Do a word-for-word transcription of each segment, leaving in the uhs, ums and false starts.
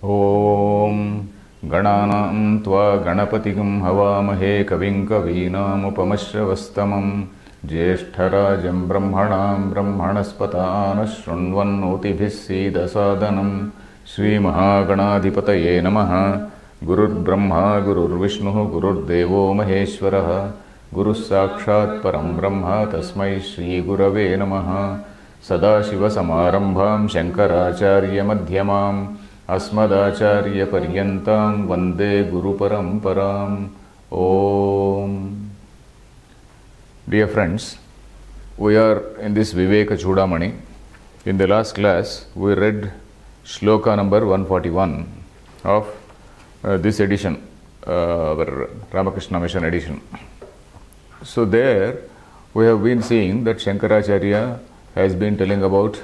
Om Gananam Tva Ganapatigam Havamahe Kavim Kavinam Upamashravastamam Jyeshtarajam Brahmanam Brahmanaspatana Shrunvannotibhisida Sadanam Shri Mahaganadhipataye Namaha Gurur Brahma Gurur Vishnu Gurur Devo Maheshwaraha Guru Sakshat Param Brahma Tasmai Shri Gurave Namaha Sadashiva Samarambham Shankaracharya Madhyamam Asmadacharya Paryantam Vande Guru Paramparam. Om. Dear friends, we are in this Vivekachudamani. In the last class, we read shloka number one forty-one of uh, this edition, uh, our Ramakrishna Mission edition. So there, we have been seeing that Shankaracharya has been telling about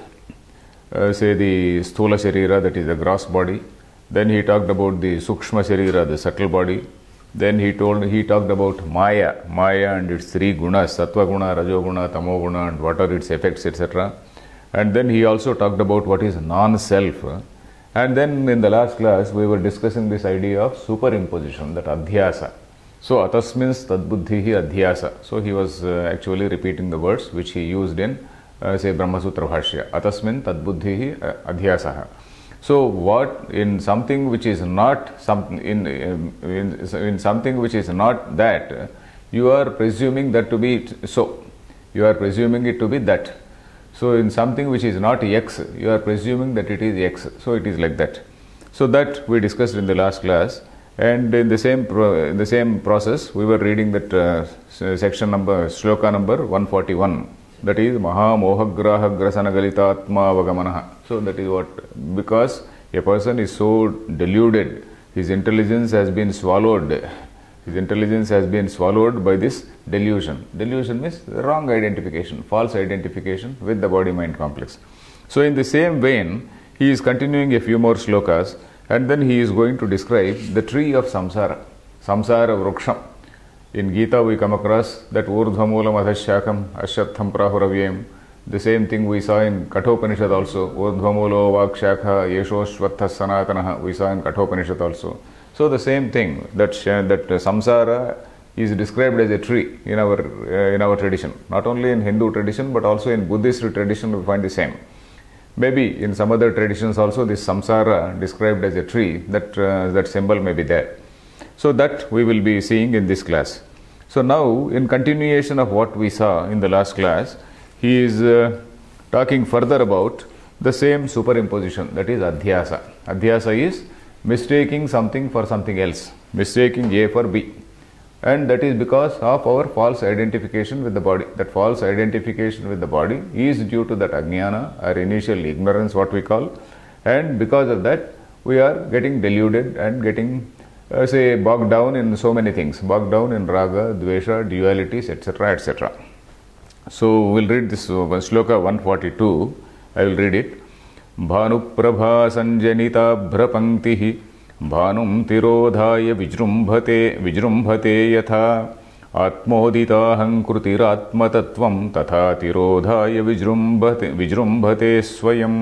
Uh, say the Sthula Sharira, that is the gross body. Then he talked about the Sukshma Sharira, the subtle body. Then he told he talked about Maya, Maya and its three gunas, Sattva Guna, Rajo Guna, Tamo Guna, and what are its effects, et cetera. And then he also talked about what is non-self. And then in the last class we were discussing this idea of superimposition, that adhyasa. So atas means tadbuddhihi adhyasa. So he was uh, actually repeating the words which he used in Uh, say Brahmasutra Bhashya. Atasmin tadbuddhihi adhyasaha. So what in something which is not something in, in in something which is not that, you are presuming that to be so. You are presuming it to be that. So in something which is not X, you are presuming that it is X. So it is like that. So that we discussed in the last class. And in the same pro, in the same process, we were reading that uh, section number, shloka number one forty-one. That is Maha Mohagraha Grasana Galitatma Vagamanaha. So that is what, because a person is so deluded, his intelligence has been swallowed. His intelligence has been swallowed by this delusion. Delusion means wrong identification, false identification with the body-mind complex. So in the same vein, he is continuing a few more shlokas, and then he is going to describe the tree of samsara, samsara vruksham. In Gita we come across that Urdhvamulam Adhashakam Ashyatham Prahuravyam. The same thing we saw in Kathopanishad also. Urdhvamulo Vakshakha Yesho Shvatha Sanatanaha. We saw in Kathopanishad also. So the same thing, that that samsara is described as a tree in our uh, in our tradition. Not only in Hindu tradition but also in Buddhist tradition we find the same. Maybe in some other traditions also this samsara described as a tree, that uh, that symbol may be there. So that we will be seeing in this class. So now, in continuation of what we saw in the last class, he is uh, talking further about the same superimposition, that is adhyasa. Adhyasa is mistaking something for something else, mistaking A for B. And that is because of our false identification with the body. That false identification with the body is due to that ajnana, or initial ignorance, what we call. And because of that, we are getting deluded and getting Uh, say bogged down in so many things, bogged down in raga, dvesha, dualities, et cetera, et cetera. So we'll read this uh, shloka one forty-two. I will read it. Bhanu prabha sanjanita bhrapanktihi bhanum tirodhaya vijrumbhate vijrumbhate yatha atmoditaham krutiratmatatvam tatha tirodhaya vijrumbhate vijrumbhate swayam.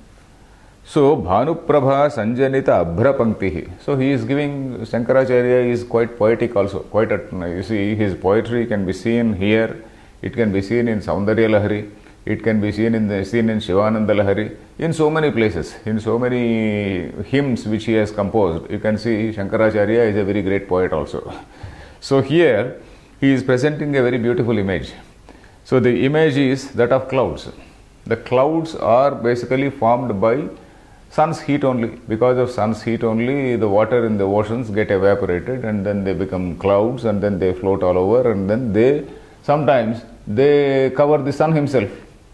So, Bhanuprabha Sanjanita Abhra Panktihi. So, he is giving, Shankaracharya is quite poetic also. Quite, a, you see, his poetry can be seen here, it can be seen in Saundarya Lahari, it can be seen in the seen in Shivananda Lahari, in so many places, in so many hymns which he has composed. You can see Shankaracharya is a very great poet also. So, here he is presenting a very beautiful image. So, the image is that of clouds. The clouds are basically formed by sun's heat only. Because of sun's heat only, the water in the oceans get evaporated and then they become clouds and then they float all over, and then they sometimes they cover the sun himself.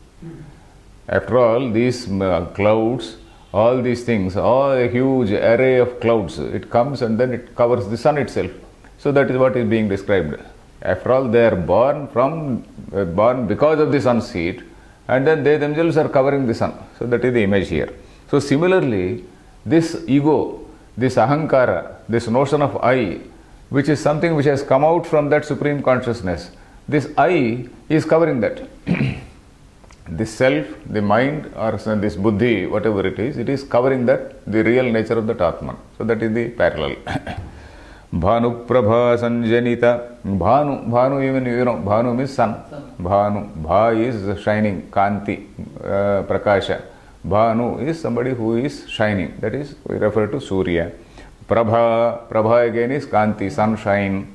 After all, these uh, clouds, all these things, all a huge array of clouds, it comes and then it covers the sun itself. So that is what is being described. After all, they are born from uh, born because of the sun's heat, and then they themselves are covering the sun. So that is the image here. So similarly, this ego, this ahankara, this notion of I, which is something which has come out from that supreme consciousness, this I is covering that. This self, the mind, or this buddhi, whatever it is, it is covering that, the real nature of that Atman. So that is the parallel. Bhanu Prabha Sanjanita. Bhanu, Bhanu even, you know, Bhanu means sun. Bhanu, Bha is shining, Kanti, uh, Prakasha. Bhanu is somebody who is shining. That is, we refer to Surya. Prabha, Prabha again is Kanti, sunshine.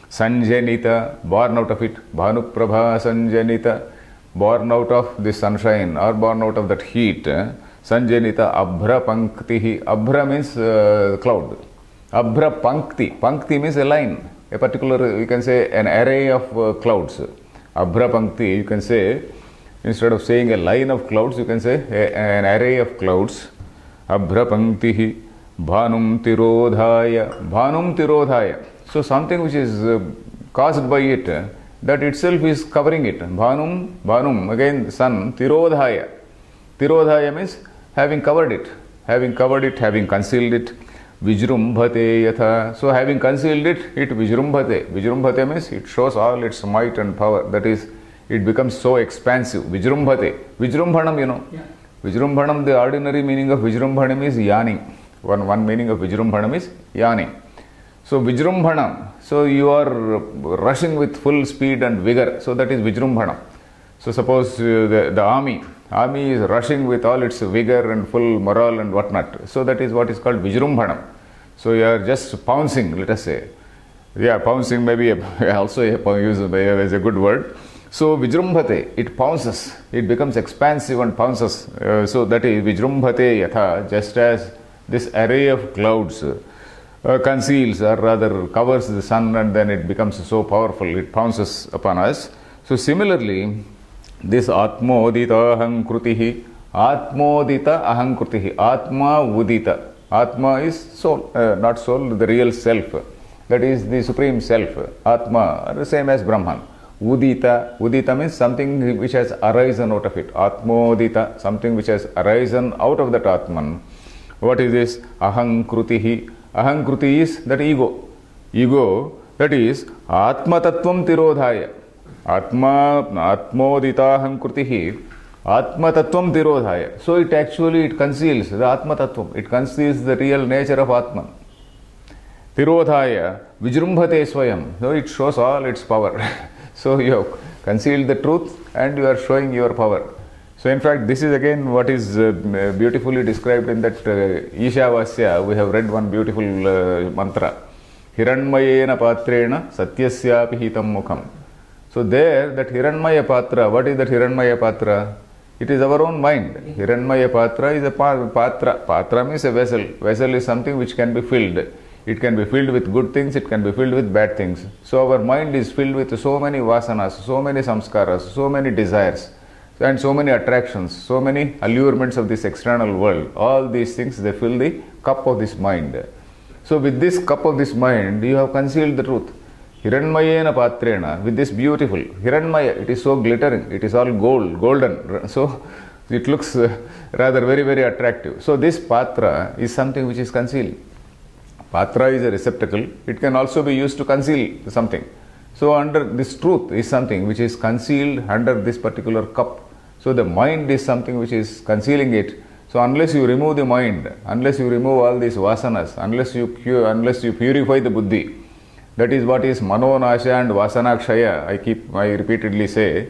Sanjanita, born out of it. Bhanu Prabha Sanjanita, born out of the sunshine or born out of that heat. Sanjanita Abhra Panktihi. Abhra means uh, cloud. Abhra Pankti. Pankti means a line. A particular, you can say, an array of uh, clouds. Abhra Pankti, you can say, instead of saying a line of clouds, you can say a, an array of clouds. Abhra Panktihi. Bhanum Tirodhaya. Bhanum Tirodhaya. So something which is uh, caused by it, uh, that itself is covering it. Bhanum, Bhanum, again sun, Tirodhaya. Tirodhaya means having covered it. Having covered it, having concealed it. Vijrumbhate yatha. So having concealed it, it Vijrumbhate. Vijrumbhate means it shows all its might and power. That is, it becomes so expansive. Vijrumbhate. Vijrumbhanam, you know. Yeah. Vijrumbhanam, the ordinary meaning of Vijrumbhanam is yawning. One, one meaning of Vijrumbhanam is yawning. So Vijrumbhanam, so you are rushing with full speed and vigor, so that is Vijrumbhanam. So suppose uh, the, the army, army is rushing with all its vigor and full morale and whatnot, so that is what is called Vijrumbhanam. So you are just pouncing, let us say. Yeah, pouncing maybe a, also a, use as a good word. So Vijrumbhate, it pounces, it becomes expansive and pounces. Uh, so that is Vijrumbhate yatha, just as this array of clouds Uh, conceals or rather covers the sun and then it becomes so powerful, it pounces upon us. So similarly, this Atmodita Ahankrutihi, Atmodita Ahankrutihi, Atma Udita. Atma is soul, uh, not soul, the real self. That is the supreme self. Atma, the same as Brahman. Udita, Udita means something which has arisen out of it. Atmodita, something which has arisen out of that Atman. What is this? Ahankrutihi. Ahankruti is that ego. Ego, that is Atma Tattvam Tirodhaya. Atma, Atmodita Ahankrutihi, Atma Tattvam Tirodhaya. So it actually, it conceals the Atma Tattvam. It conceals the real nature of Atman. Tirodhaya, Vijrumbhate Swayam. So it shows all its power. So you have concealed the truth and you are showing your power. So in fact, this is again what is uh, beautifully described in that uh, Ishavasya. We have read one beautiful uh, mantra. Hiranmayena patrena satyasyapi hitam mukham. So there, that Hiranmaya Patra, what is that Hiranmaya Patra? It is our own mind. Hiranmaya Patra is a patra. Patra means a vessel. Vessel is something which can be filled. It can be filled with good things, it can be filled with bad things. So our mind is filled with so many vasanas, so many samskaras, so many desires, and so many attractions, so many allurements of this external world. All these things, they fill the cup of this mind. So with this cup of this mind, you have concealed the truth. Hiranmayena patrena, with this beautiful, Hiranmaya, it is so glittering, it is all gold, golden. So it looks uh, rather very, very attractive. So this patra is something which is concealed. Patra is a receptacle, it can also be used to conceal something. So under this truth is something which is concealed under this particular cup. So the mind is something which is concealing it. So unless you remove the mind, unless you remove all these vasanas, unless you cure, unless you purify the buddhi, that is what is manonasha and vasanakshaya, I keep, I repeatedly say,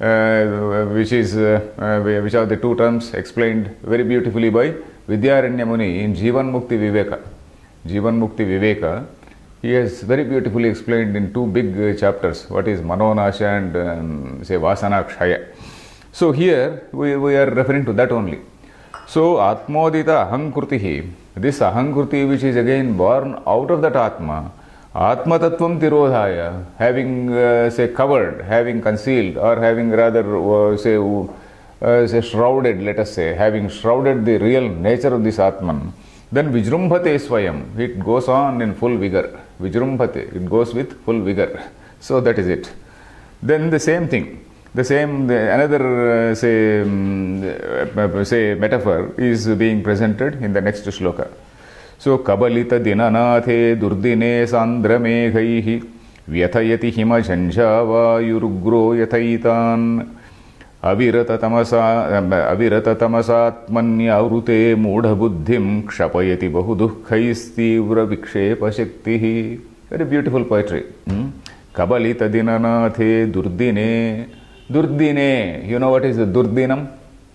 uh, which is, uh, uh, which are the two terms explained very beautifully by Vidyaranya Muni in Jivan Mukti Viveka. Jivan Mukti Viveka, he has very beautifully explained in two big uh, chapters what is manonasha and um, say vasanakshaya. So here we, we are referring to that only. So Atmodita Ahankrutihi, this Ahankruti which is again born out of that Atma, Atma Tattvam Tirodhaya, having uh, say covered, having concealed, or having rather uh, say, uh, say shrouded, let us say, having shrouded the real nature of this Atman, then Vijrumbhate Swayam, it goes on in full vigor. Vijrumbhate, it goes with full vigor. So that is it. Then the same thing, the same, the, another uh, say, um, uh, say metaphor is being presented in the next shloka. So Kabalita Dinanathe Durdine Sandramegaihi Vyathayati Hima Janjava Yurugro Yathaitan Avirata tamasa avirata tamasatmanyavrute mudha buddhim kshapayati bahudukhaistivra vikshepa shaktihi. Very beautiful poetry. Hmm? Kabalita dinanathe durdine. Durdine. You know what is the durdinam?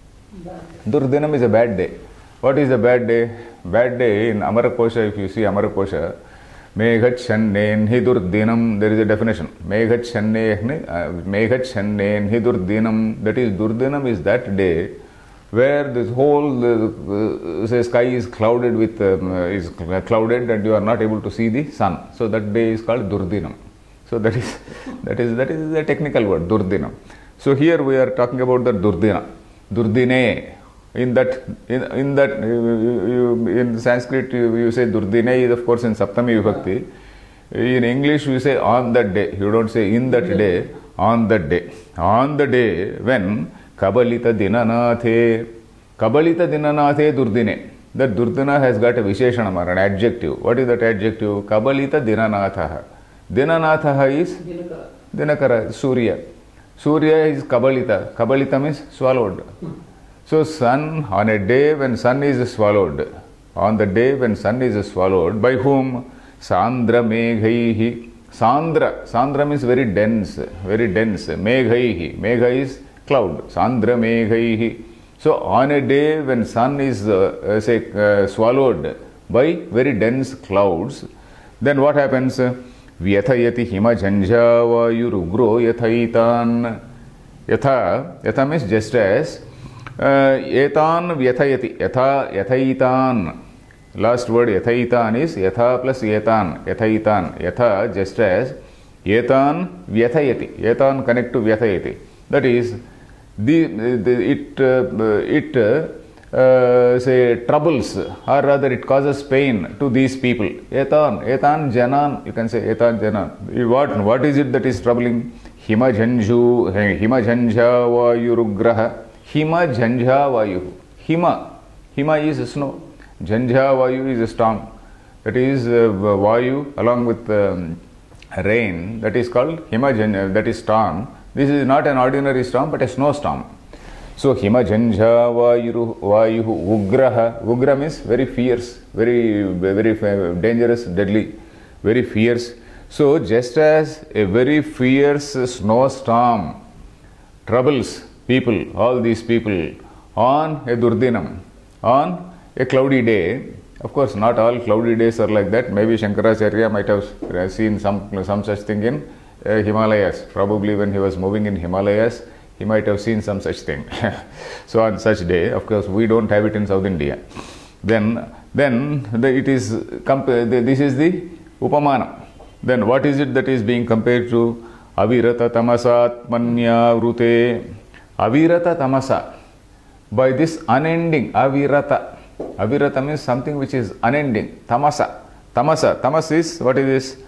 Durdinam is a bad day. What is a bad day? Bad day in Amarakosha, if you see Amarakosha, Meghachanne hi durdinam, there is a definition. Meghachanne Meghachanne hi durdinam. That is, durdinam is that day where this whole uh, say sky is clouded with um, is clouded and you are not able to see the sun. So that day is called durdinam. So that is that is that is the technical word, durdinam. So here we are talking about the durdina, durdine. In that, in, in that, you, you, in Sanskrit you, you say durdine is of course in Saptami Vibhakti. In English you say on that day. You don't say in that day. On that day. On the day when Kabalita dinanathe, Kabalita dinanathe durdine. That durdina has got a visheshanam, an adjective. What is that adjective? Kabalita dinanathaha. Dinanathaha is Dinakara. Dinakara, Surya. Surya is Kabalita. Kabalita means swallowed. So sun, on a day when sun is swallowed, on the day when sun is swallowed, by whom? Sandra meghaihi. Sandra, Sandra means very dense, very dense. Meghaihi, Megha is cloud. Sandra meghaihi. So on a day when sun is uh, say uh, swallowed by very dense clouds, then what happens? Vyathayati hima janja vayurugro yathaitan. Yatha, yatha means just as. Uh, etan vyathayati, yatha yathaitan. Last word yathaitan is yatha plus etan, yathaitan. Yatha just as, etan vyathayati, etan connect to vyathayati. That is, the, the it uh, it uh, say troubles, or rather it causes pain to these people. Etan, etan janan, you can say etan janan. What what is it that is troubling? Hima janju, hima janja vayurugraha. Hima janja vayu. Hima. Hima is snow. Janja vayu is a storm. That is uh, vayu along with um, rain. That is called hima janja. That is storm. This is not an ordinary storm but a snowstorm. So hima janja vayu vayu ugraha. Ugra means very fierce, very very dangerous, deadly, very fierce. So just as a very fierce snowstorm troubles people, all these people, on a durdinam, on a cloudy day. Of course, not all cloudy days are like that. Maybe Shankaracharya might have seen some some such thing in uh, Himalayas. Probably when he was moving in Himalayas, he might have seen some such thing. So on such day, of course, we don't have it in South India. Then, then the, it is the, this is the upamana. Then what is it that is being compared to? Avirata tamasatmanya vrute. Avirata tamasa. By this unending, avirata. Avirata means something which is unending. Tamasa. Tamasa. Tamas is, what is this?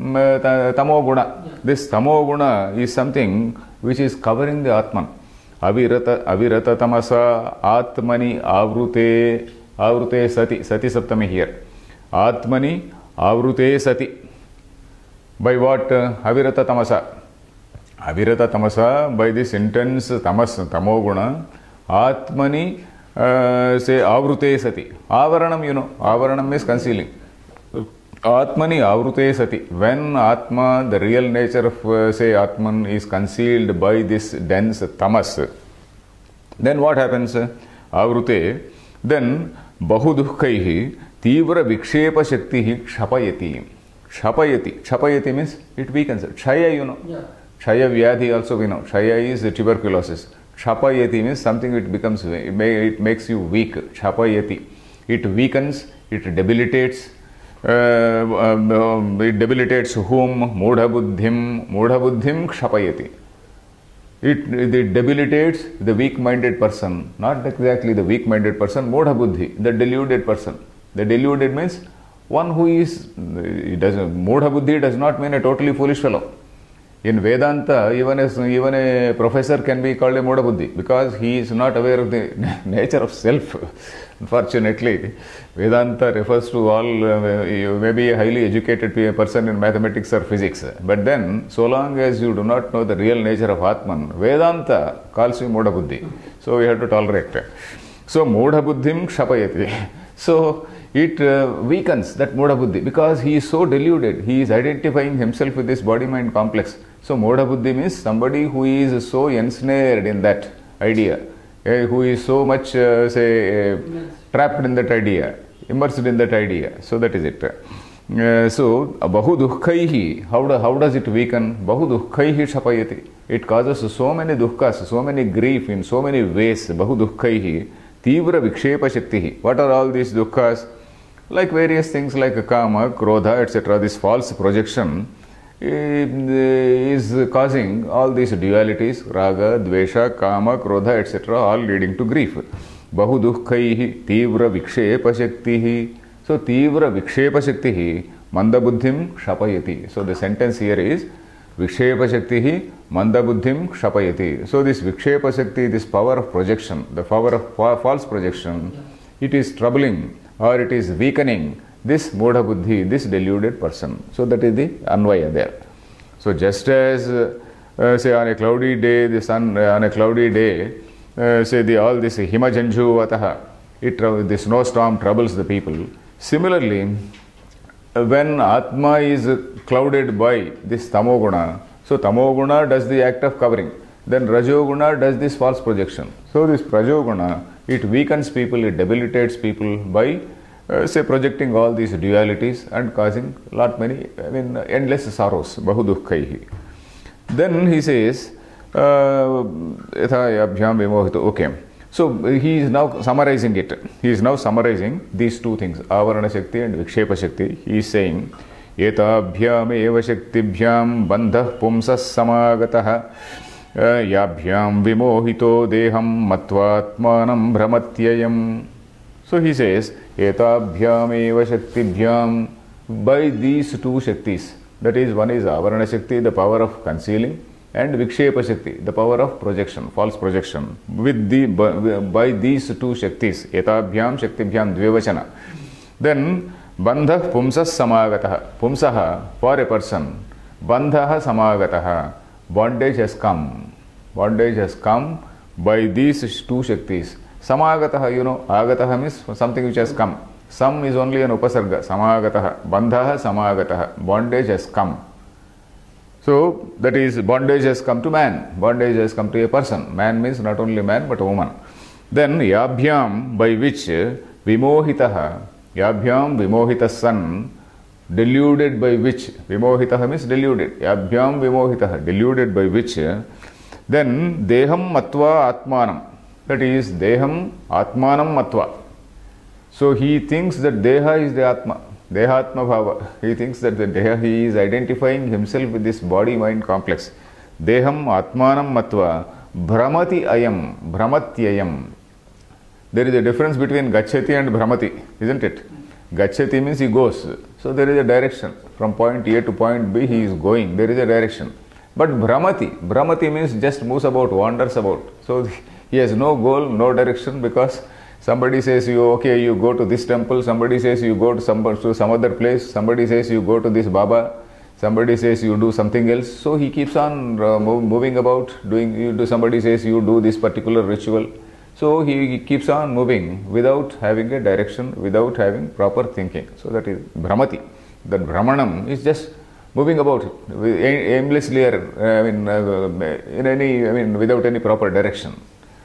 Tamo guna. This tamo guna is something which is covering the Atman. Avirata, avirata tamasa atmani avrute. Avrute sati. Sati saptami here. Atmani avrute sati. By what? Avirata tamasa. Avirata tamasa, by this intense tamas, tamoguna, atmani, uh, say avrute sati. Avaranam, you know, avaranam is concealing. Atmani avrute sati. When Atma, the real nature of, uh, say, Atman is concealed by this dense tamas, then what happens? Avrute, then bahudukaihi, tivra vikshepa shaktihi kshapayati. Kshapayati. Kshapayati means it weakens. Kshaya, you know. Yeah. Kshaya vyadhi also we know. Kshaya is tuberculosis. Kshapayati means something it becomes, it, may, it makes you weak. Kshapayati. It weakens, it debilitates. Uh, um, it debilitates whom? Mudha buddhim. Mudha buddhim kshapayati. It, it debilitates the weak-minded person. Not exactly the weak-minded person. Mudha buddhi, the deluded person. The deluded means one who is, it doesn't, Mudha buddhi does not mean a totally foolish fellow. In Vedanta, even a, even a professor can be called a Moda Buddhi because he is not aware of the nature of self. Unfortunately, Vedanta refers to all, uh, you may be a highly educated person in mathematics or physics, but then, so long as you do not know the real nature of Atman, Vedanta calls you Moda Buddhi. So we have to tolerate. So, Moda Buddhim Kshapayati. So, it uh, weakens that Moda Buddhi because he is so deluded. He is identifying himself with this body-mind complex. So, Moda Buddhi means somebody who is so ensnared in that idea, uh, who is so much, uh, say, uh, trapped in that idea, immersed in that idea. So, that is it. Uh, so, Bahu Dukkaihi, how, do, how does it weaken? Bahu Dukkaihi Shapayati. It causes so many dukkhas, so many grief in so many ways. Bahu Dukkaihi. Tivra Vikshepa Shaktihi. What are all these dukkhas? Like various things like Kama, Krodha, et cetera. This false projection is causing all these dualities, Raga, Dvesha, Kama, Krodha, et cetera, all leading to grief. Bahu Dukkaihi, Tivra Vikshepa Shaktihi. So, Tivra Vikshepa Shaktihi, Manda Buddhim Shapayati. So, the sentence here is Vikshepa Shaktihi, Manda Buddhim Kshapayati. So, this Vikshepa Shakti, this power of projection, the power of fa false projection, it is troubling or it is weakening this Moda Buddhi, this deluded person. So, that is the Anvaya there. So, just as, uh, uh, say, on a cloudy day, the sun, uh, on a cloudy day, uh, say, the, all this Himajanju Vataha, it, the snowstorm troubles the people. Similarly, when Atma is clouded by this Tamoguna, so Tamoguna does the act of covering, then Rajoguna does this false projection. So this Prajoguna, it weakens people, it debilitates people by, uh, say, projecting all these dualities and causing lot many, I mean, endless sorrows, Bahu Dukkaihi. Then he says, Yatha Abhyam Vimohito, okay. So, he is now summarizing it. He is now summarizing these two things, Avarana Shakti and Vikshepa Shakti. He is saying, Etabhyam eva Shaktibhyam bandhah pumsas samagataha yabhyam vimohito deham matvatmanam brahmatyayam. So, he says, Etabhyam eva Shaktibhyam, by these two Shaktis, that is, one is Avarana Shakti, the power of concealing, and Vikshepa Shakti, the power of projection, false projection. With the by, by these two Shaktis, Etabhyam, Shaktibhyam, Dvivachana. Then, Bandha Pumsas Samagataha. Pumsaha, for a person. Bandhaha Samagataha. Bondage has come. Bondage has come by these two Shaktis. Samagataha, you know, Agataha means something which has come. Sam is only an Upasarga. Samagataha. Bandhaha Samagataha. Bondage has come. So, that is, bondage has come to man, bondage has come to a person. Man means not only man but woman. Then, Yabhyam, by which Vimohitaha, Yabhyam Vimohita son, deluded by which, Vimohitaha means deluded, Yabhyam Vimohitaha, deluded by which, then Deham Matva Atmanam, that is, Deham Atmanam Matva. So, he thinks that Deha is the Atma. Dehatma Bhava. He thinks that the Deha, he is identifying himself with this body-mind complex. Deham Atmanam Matva Brahmati Ayam, Brahmatyayam. There is a difference between Gacchati and Brahmati, isn't it? Gacchati means he goes. So there is a direction. From point A to point B he is going. There is a direction. But Brahmati, Brahmati means just moves about, wanders about. So he has no goal, no direction, because somebody says you, okay, you go to this temple, somebody says you go to some, to some other place, somebody says you go to this Baba, somebody says you do something else. So he keeps on uh, move, moving about, doing, you do, somebody says you do this particular ritual. So he, he keeps on moving without having a direction, without having proper thinking. So that is Brahmati. That Brahmanam is just moving about aimlessly, I mean, uh, in any, I mean, without any proper direction.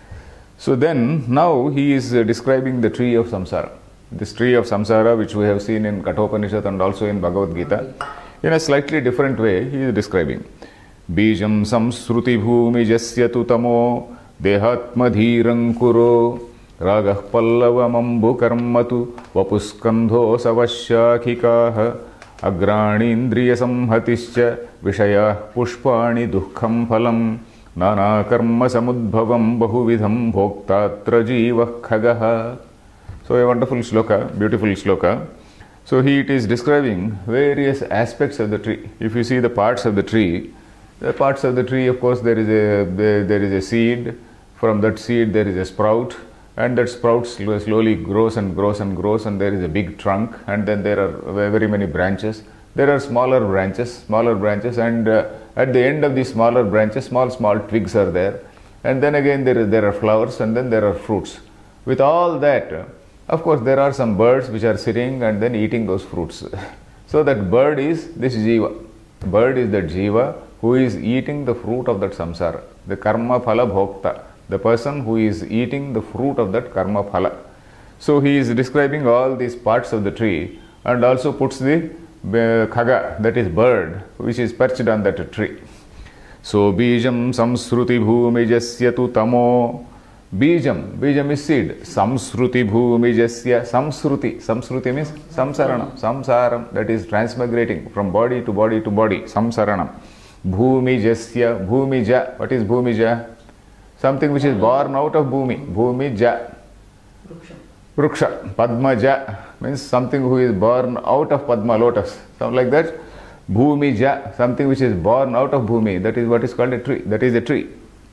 So then, now he is uh, describing the tree of samsara. This tree of samsara, which we have seen in Kathopanishad and also in Bhagavad Gita, in a slightly different way, he is describing. Bijam samsruti bhumi jasyatu tamo dehatma dhirang kuro ragah pallavamambu karmatu vapuskandho savashyakikaha agrani indriya samhatischa vishaya pushpani dukkham phalam Nana karma samudbhavam bahuvidham bhoktatra jiva khagaha. So a wonderful shloka, beautiful shloka. So he it is describing various aspects of the tree. If you see the parts of the tree, The parts of the tree, of course, there is a there, there is a seed. From that seed there is a sprout, and that sprout slowly grows and grows and grows, and there is a big trunk, and then there are very many branches. There are smaller branches, smaller branches, and uh, at the end of the smaller branches, small small twigs are there, and then again there is there are flowers, and then there are fruits. With all that, uh, of course, there are some birds which are sitting and then eating those fruits. So that bird is this jiva. Bird is that jiva who is eating the fruit of that samsara, the karma phala bhokta, the person who is eating the fruit of that karma phala. So he is describing all these parts of the tree and also puts the uh, khaga, that is bird, which is perched on that tree. So bijam samsruti bhumijasya tu tamo. Bijam, bijam is seed. Samsruti bhumijasya, samsruti. Samsruti means samsaranam, samsaram, that is transmigrating from body to body to body, samsaranam. Bhumijasya, bhumija, what is bhumija? Something which is born out of bhumi, bhumija. Vruksha, padmaja means something who is born out of padma, lotus, something like that. Bhumija, something which is born out of bhumi, that is what is called a tree, that is a tree.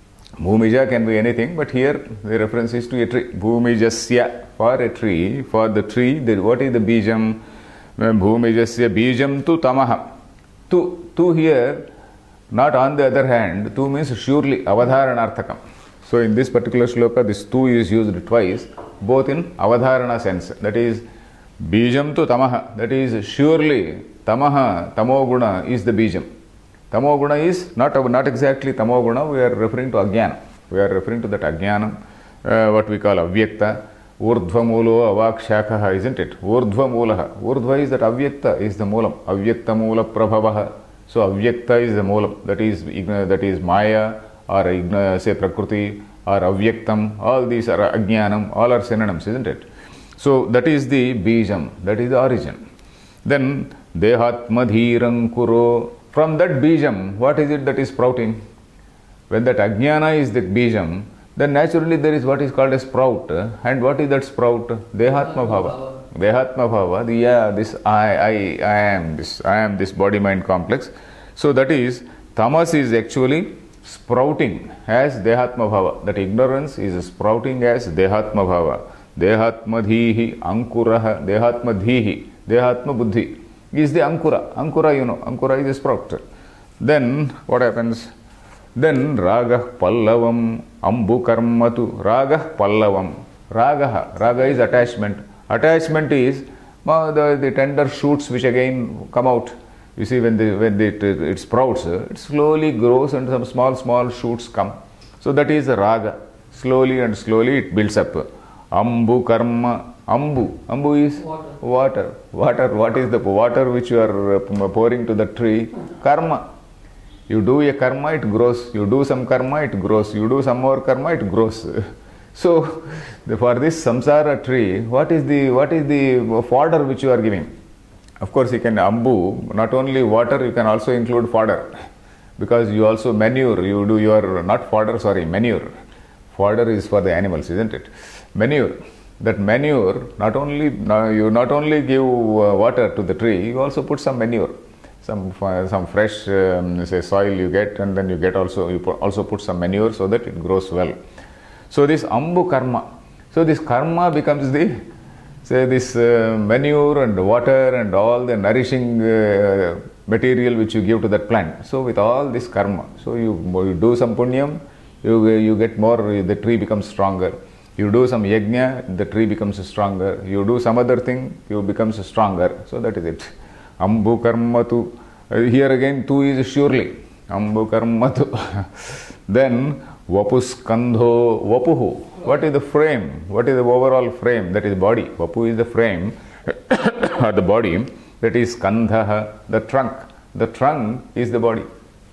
Bhumija can be anything, but here the reference is to a tree. Bhumijasya, for a tree, for the tree, the, what is the bijam? Bhumijasya bijam tu tamaha. Tu, tu here, not on the other hand, tu means surely, avadharanarthakam. So in this particular shloka, this tu is used twice, both in avadharana sense. That is, bijam tu tamaha, that is surely, tamaha, tamoguna is the bijam. Tamoguna is not, not exactly tamoguna, we are referring to ajnana. We are referring to that ajnanam, uh, what we call avyakta. Urdhva mulo avakshakaha, isn't it? Urdhva mulaha. Urdhva is that avyakta is the moolam. Avyakta mula prabhavaha. So avyakta is the moolam. That is, that is maya or say prakruti or avyaktam. All these are ajnanam. All are synonyms, isn't it? So that is the bijam. That is the origin. Then dehatmadhiram kuro. From that bijam, what is it that is sprouting? When that ajnana is the bijam, then naturally there is what is called a sprout. And what is that sprout? Dehatma bhava. Dehatma bhava. The, yeah, this I, I, I am this, I am this body-mind complex. So that is, tamas is actually sprouting as dehatma bhava. That ignorance is sprouting as dehatma bhava. Dehatma dhihi ankuraha. Dehatma dhihi. Dehatma buddhi is the ankura. Ankura, you know, ankura is a sprout. Then what happens? Then raga pallavam ambu karmatu. Raga pallavam. Raga. Raga is attachment. Attachment is uh, the, the tender shoots which again come out. You see, when, the, when the, it, it sprouts, it slowly grows and some small, small shoots come. So that is raga. Slowly and slowly it builds up. Ambu karma. Ambu. Ambu is water. Water. Water. What is the water which you are pouring to the tree? Karma. You do a karma, it grows. You do some karma, it grows. You do some more karma, it grows. So, for this samsara tree, what is the what is the fodder which you are giving? Of course, you can ambu, not only water, you can also include fodder. Because you also manure, you do your, not fodder, sorry, manure. Fodder is for the animals, isn't it? Manure. That manure, not only you not only give water to the tree, you also put some manure, some some fresh um, say soil you get, and then you get also you put, also put some manure so that it grows well. So this ambu karma, so this karma becomes the say this uh, manure and water and all the nourishing uh, material which you give to that plant. So with all this karma, so you you do some punyam, you you get more, the tree becomes stronger. You do some yajna, the tree becomes stronger. You do some other thing, you becomes stronger. So that is it. Ambu karmatu. Uh, here again, tu is surely. Ambu karmatu. Then vapuskandho vapuhu. What is the frame? What is the overall frame? That is body. Vapu is the frame or the body. That is skandha, the trunk. The trunk is the body.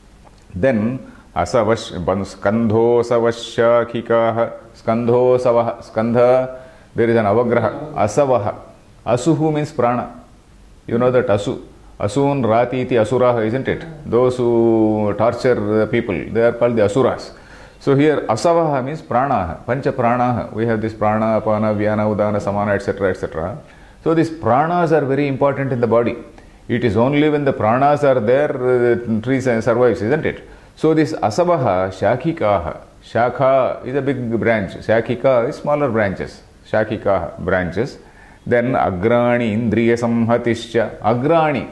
Then asavash skandho savashyakikaha. Skandho savaha. Skandha, there is an avagraha. Asavaha. Asuhu means prana. You know that asu. Asun rati iti asuraha, isn't it? Those who torture people, they are called the asuras. So here asavaha means pranaha. Pancha pranaha. We have this prana, apana, vyana, udana, samana, et cetera, et cetera. So these pranas are very important in the body. It is only when the pranas are there, the tree survives, isn't it? So this asavaha, shakikaha, shakha is a big branch, shakika is smaller branches, shakika branches. Then agrani indriya samhatischa, agrani.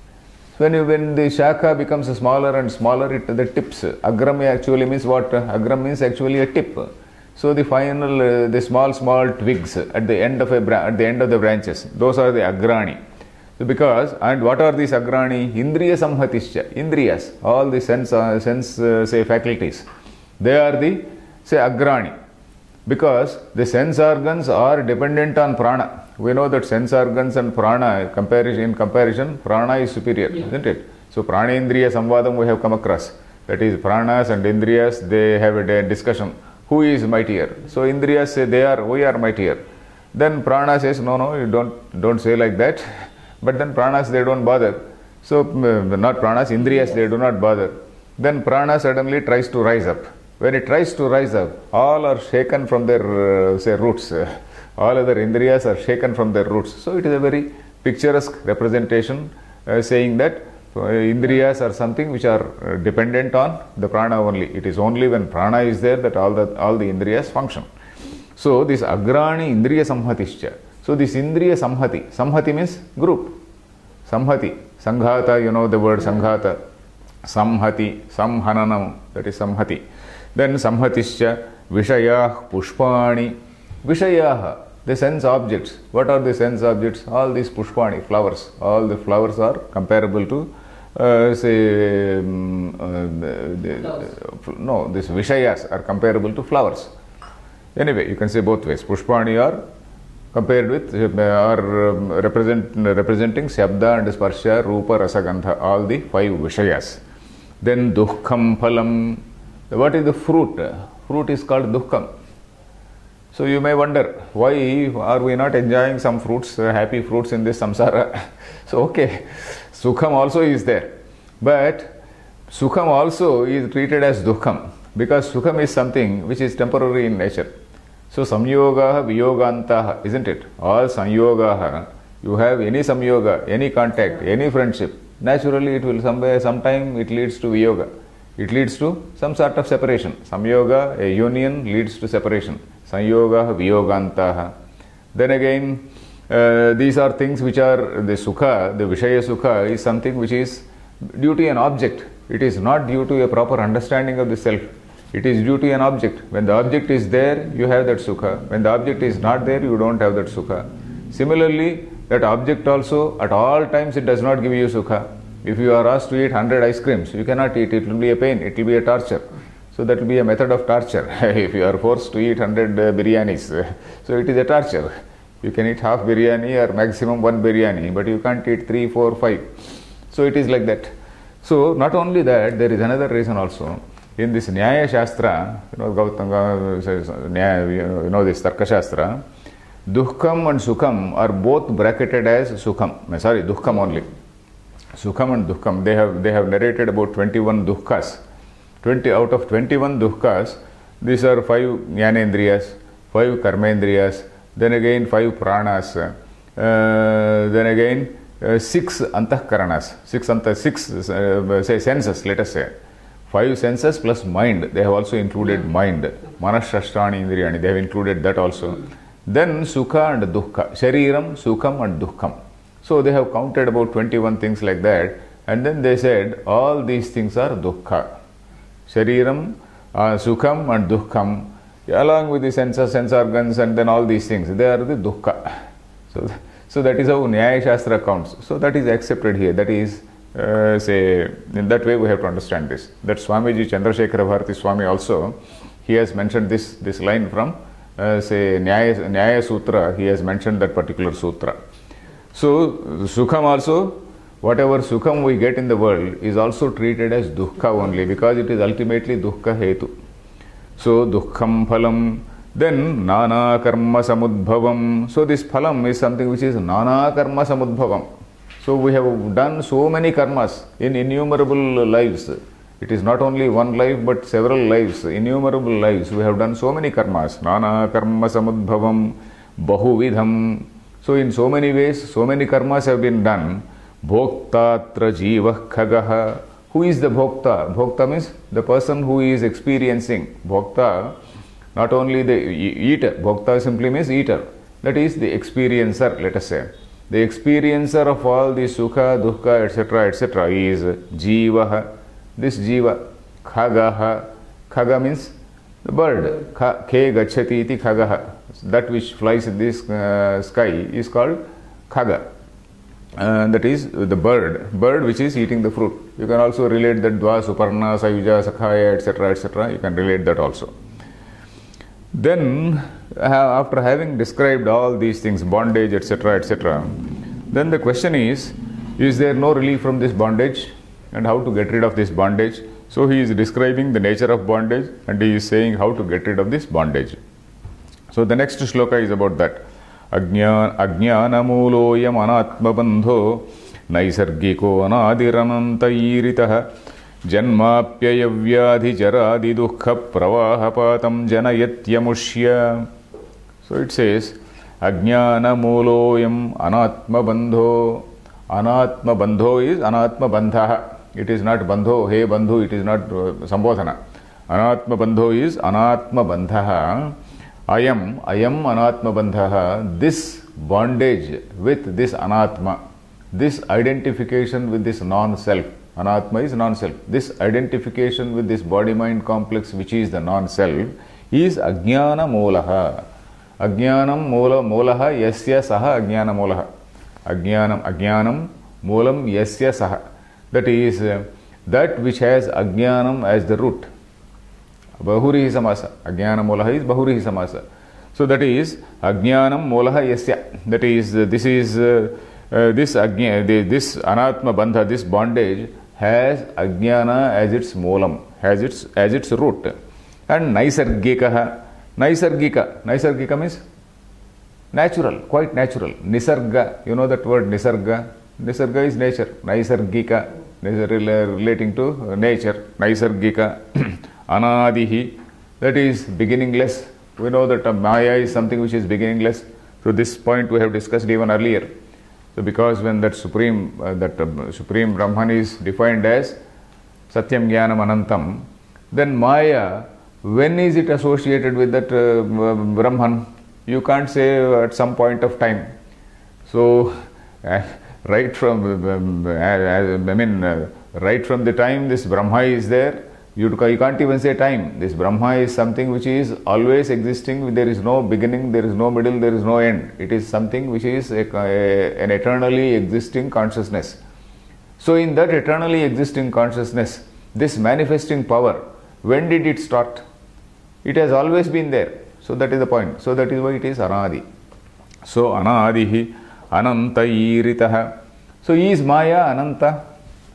So when, you, when the shaka becomes smaller and smaller, it the tips. Agram actually means what? Agram means actually a tip. So the final, uh, the small small twigs at the end of a bra- at the end of the branches, those are the agrani. So because, and what are these agrani? Indriya samhatischa, indriyas, all the sense uh, sense uh, say faculties, they are the say agrani. Because the sense organs are dependent on prana. We know that sense organs and prana, comparison, in comparison, prana is superior, yeah. Isn't it? So prana indriya samvadam we have come across. That is, pranas and indriyas, they have a discussion. Who is mightier? So indriyas say they are, we are mightier. Then prana says, no, no, you don't, don't say like that. But then pranas, they don't bother. So uh, not pranas, indriyas, they do not bother. Then prana suddenly tries to rise up. When it tries to rise up, all are shaken from their uh, say roots. All other indriyas are shaken from their roots. So it is a very picturesque representation uh, saying that uh, indriyas are something which are uh, dependent on the prana only. It is only when prana is there that all the all the indriyas function. So this agrani indriya samhatischa. So this indriya samhati. Samhati means group. Samhati. Sanghata, you know the word sanghata. Samhati. Samhananam. That is samhati. Then samhatischa. Vishayah pushpani. Vishayah, the sense objects. What are the sense objects? All these pushpani, flowers. All the flowers are comparable to, uh, say, um, uh, the, the, no, these Vishayas are comparable to flowers. Anyway, you can say both ways. Pushpani are compared with, uh, are um, represent, representing Shabda and Sparsha, Rupa, Rasa, Gandha, all the five Vishayas. Then Dukham Phalam. What is the fruit? Fruit is called Dukham. So you may wonder, why are we not enjoying some fruits, uh, happy fruits in this samsara? So okay, Sukham also is there. But Sukham also is treated as Dukham, because Sukham is something which is temporary in nature. So Samyogaha Viyogantaha, isn't it? All Samyogaha, you have any Samyoga, any contact, any friendship, naturally it will somewhere, sometime it leads to Viyoga. It leads to some sort of separation. Samyoga, a union, leads to separation. Sanyoga, Viyogantaha. Then again, uh, these are things which are the Sukha, the Vishaya Sukha is something which is due to an object. It is not due to a proper understanding of the self. It is due to an object. When the object is there, you have that Sukha. When the object is not there, you don't have that Sukha. Similarly, that object also, at all times, it does not give you Sukha. If you are asked to eat one hundred ice creams, you cannot eat. It will be a pain. It will be a torture. So that will be a method of torture. If you are forced to eat one hundred uh, biryanis, so it is a torture. You can eat half biryani or maximum one biryani, but you can't eat three, four, five. So it is like that. So not only that, there is another reason also. In this Nyaya Shastra, you know, Gautama says, you know this Tarka Shastra, Dukham and Sukham are both bracketed as Sukham. Sorry, Dukham only. Sukham and Dukham, they have they have narrated about twenty-one Dukhkas. twenty out of twenty-one Dukhkas, these are five Jnanendriyas, five Karmendriyas, then again five Pranas, uh, then again uh, six Antahkaranas, six, anta, six uh, say senses, let us say. Five senses plus mind, they have also included mind. Manashashrani Indriyani, they have included that also. Then Sukha and Dukkha, Shariram, Sukham and Dukkham. So they have counted about twenty-one things like that, and then they said all these things are Dukkha. Shariram, uh, Sukham and Dukkham, along with the senses, sense organs and then all these things, they are the Dukkha. So, so that is how Nyaya Shastra counts. So that is accepted here. That is, uh, say, in that way we have to understand this. That Swamiji Chandrasekhara Bharati Swami also, he has mentioned this, this line from, uh, say, Nyaya, Nyaya Sutra, he has mentioned that particular sutra. So, Sukham also, whatever Sukham we get in the world is also treated as Dukkha only, because it is ultimately Dukkha Hetu. So, Dukkham Phalam, then Nana Karma Samudbhavam. So, this Phalam is something which is Nana Karma Samudbhavam. So, we have done so many karmas in innumerable lives. It is not only one life but several lives, innumerable lives. We have done so many karmas. Nana Karma Samudbhavam, Bahuvidham. So, in so many ways, so many karmas have been done. Bhoktatra Jiva Khagaha. Who is the bhokta? Bhokta means the person who is experiencing. Bhokta, not only the eater. Bhokta simply means eater. That is the experiencer, let us say. The experiencer of all the sukha, dukkha, et cetera, et cetera is jivaha. This jiva, khagaha. Khaga means the bird. Kha, ke gacchati iti khagaha. That which flies in this uh, sky is called khaga. Uh, that is the bird, bird which is eating the fruit. You can also relate that dva, suparna, sayuja, sakhaya, et cetera, et cetera. You can relate that also. Then, after having described all these things, bondage, et cetera, et cetera, then the question is, is there no relief from this bondage and how to get rid of this bondage? So he is describing the nature of bondage and he is saying how to get rid of this bondage. So the next shloka is about that. Ajnana amuloyam anatma bandho naisargiko anadirananta iritaha janmapyaya vyadhi jaradi dukkha pravahapatam janayatyamushya. So it says, Ajnana muloyam anatma bandho. Anatma bandho is anatma bandhaha. It is not bandho, hey bandhu, it is not uh, sambodhana. Anatma bandho is anatma bandhaha. Ayam, ayam anatma bandhaha. This bondage with this anatma, this identification with this non-self. Anatma is non-self. This identification with this body-mind complex which is the non-self is ajnana molaha. Ajnanam mola molaha yasya saha ajnana molaha. Ajnanam ajnanam molam yasya saha. That is uh, that which has ajnanam as the root. Bahurihi samasa. Ajnana molaha is bahurihi samasa. So that is ajnanam molaha yasya. That is uh, this is uh, uh, this ajna, the, this anatma bandha, this bondage has ajnana as its molam, has its as its root. And naisargikaha. Naisargika. Naisargika means natural, quite natural. Nisarga. You know that word nisarga? Nisarga is nature. Naisargika. Relating to nature. Naisargika. Anadihi. That is beginningless. We know that Maya is something which is beginningless. So this point we have discussed even earlier. So because when that supreme, uh, that uh, supreme Brahman is defined as Satyam Jnanam Anantam, then Maya, when is it associated with that uh, Brahman? You can't say at some point of time. So uh, right from, um, uh, I mean, uh, right from the time this Brahma is there, you, you can't even say time. This Brahma is something which is always existing. There is no beginning, there is no middle, there is no end. It is something which is a, a, an eternally existing consciousness. So in that eternally existing consciousness, this manifesting power, when did it start? It has always been there. So that is the point. So that is why it is Anadi. So Anadihi Ananta Iritaha. So is Maya Ananta?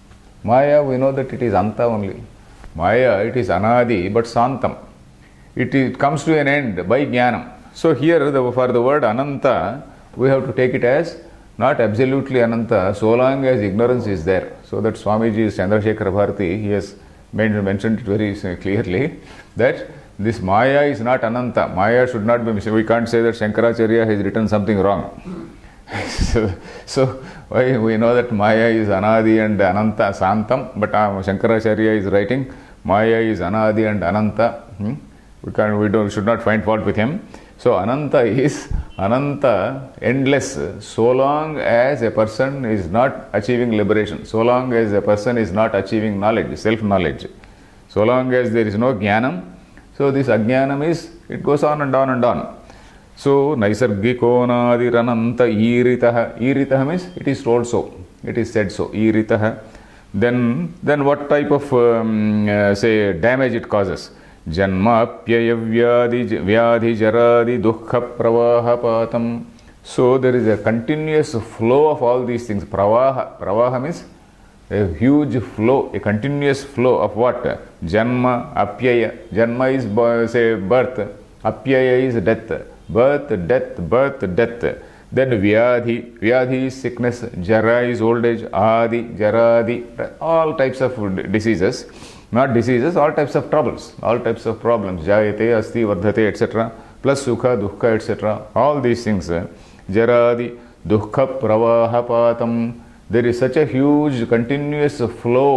Maya, we know that it is Anta only. Maya, it is Anadi, but Santam. It, it comes to an end by Jnanam. So here, the, for the word Ananta, we have to take it as not absolutely Ananta, so long as ignorance is there. So that Swamiji's Chandrasekhara Bharati, he has mentioned it very clearly, that this Maya is not Ananta. Maya should not be missing. We can't say that Shankaracharya has written something wrong. so, so we know that Maya is Anadi and Ananta, Santam, but uh, Shankaracharya is writing Maya is Anadi and Ananta. Hmm? We can't, we don't, should not find fault with him. So Ananta is Ananta, endless, so long as a person is not achieving liberation, so long as a person is not achieving knowledge, self-knowledge, so long as there is no Jnanam. So this Ajnanam is, it goes on and on and on. So Naisargiko nadirananta iritaha. Iritaha means it is told so, it is said so. Iritaha. Then, then what type of um, uh, say damage it causes? Janma pyaya vyadhi vyadhi jaradi dukkha pravaha patam. So there is a continuous flow of all these things. Pravaha. Pravaha means a huge flow, a continuous flow of what? Janma, apyaya. Janma is say birth. Apyaya is death. Birth, death, birth, death. Then vyadhi. Vyadhi is sickness. Jara is old age. Adi, jaradi. All types of diseases. Not diseases, all types of troubles. All types of problems. Jayate, asti, vardhate, et cetera. Plus sukha, dukkha, et cetera. All these things. Jaradi, dukkha, pravaha, patam. There is such a huge continuous flow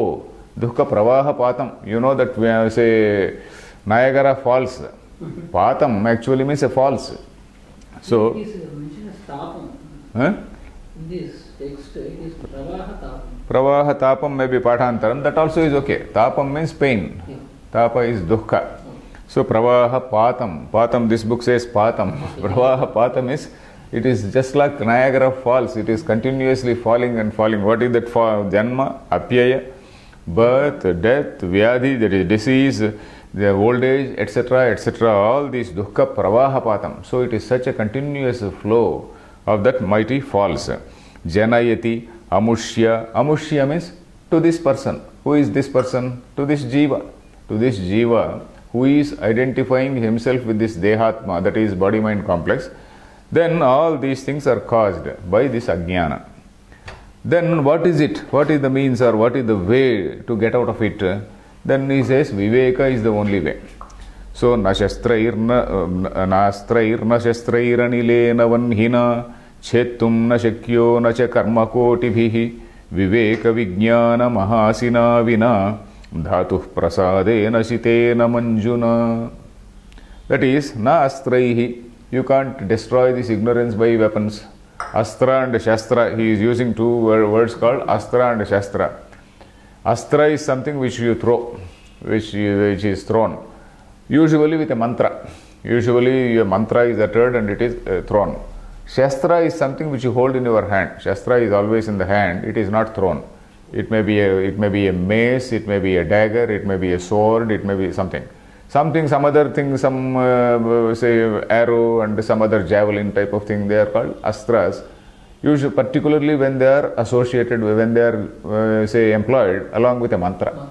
dukkha pravaha patam. You know that we have, say, Niagara Falls. Patam actually means a falls. So, it is mentioned as tapam. Huh? In this text, it is pravaha tapam. Pravaha tapam may be patantaram. That also is okay. Tapam means pain. Yeah. Tapa is dukkha. So, pravaha patam. Patam, this book says patam. Pravaha patam is, it is just like Niagara Falls. It is continuously falling and falling. What is that for? Janma, apyaya, birth, death, vyadhi, that is disease, the old age, et cetera, et cetera. All these dukkha pravaha patam. So, it is such a continuous flow of that mighty falls. Janayati, amushya. Amushya means to this person. Who is this person? To this jiva. To this jiva who is identifying himself with this dehatma, that is body-mind complex. Then all these things are caused by this ajnana. Then what is it? What is the means or what is the way to get out of it? Then he says Viveka is the only way. So, na shastrairna nastrairna shastrairnilena vanhina chetum na shakyo na cha karma kotibhihi viveka vijnana mahasina vina dhatuh prasadena shitena manjuna. That is, na astraihi. You can't destroy this ignorance by weapons. Astra and Shastra. He is using two words called Astra and Shastra. Astra is something which you throw, which, which is thrown. Usually with a mantra. Usually a mantra is uttered and it is uh, thrown. Shastra is something which you hold in your hand. Shastra is always in the hand. It is not thrown. It may be a, it may be a mace, it may be a dagger, it may be a sword, it may be something. Something, some other thing, some uh, say arrow and some other javelin type of thing, they are called astras. Usually, particularly when they are associated, when they are uh, say employed along with a mantra.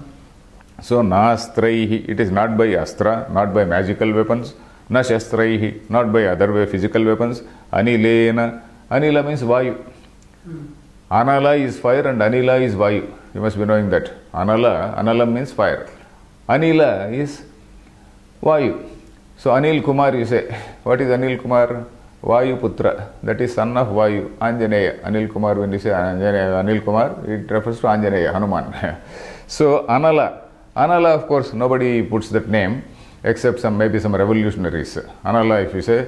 So, na astraihi, it is not by astra, not by magical weapons. Na shastraihi, not by other way physical weapons. Anilena, anila means vayu. Hmm. Anala is fire and anila is vayu. You must be knowing that. Anala, anala means fire. Anila is vayu. So Anil Kumar, you say, what is Anil Kumar? Vayu Putra. That is son of Vayu, Anjaneya. Anil Kumar, when you say Anjaneya, Anil Kumar, it refers to Anjaneya, Hanuman. So Anala. Anala, of course, nobody puts that name except some maybe some revolutionaries. Anala, if you say,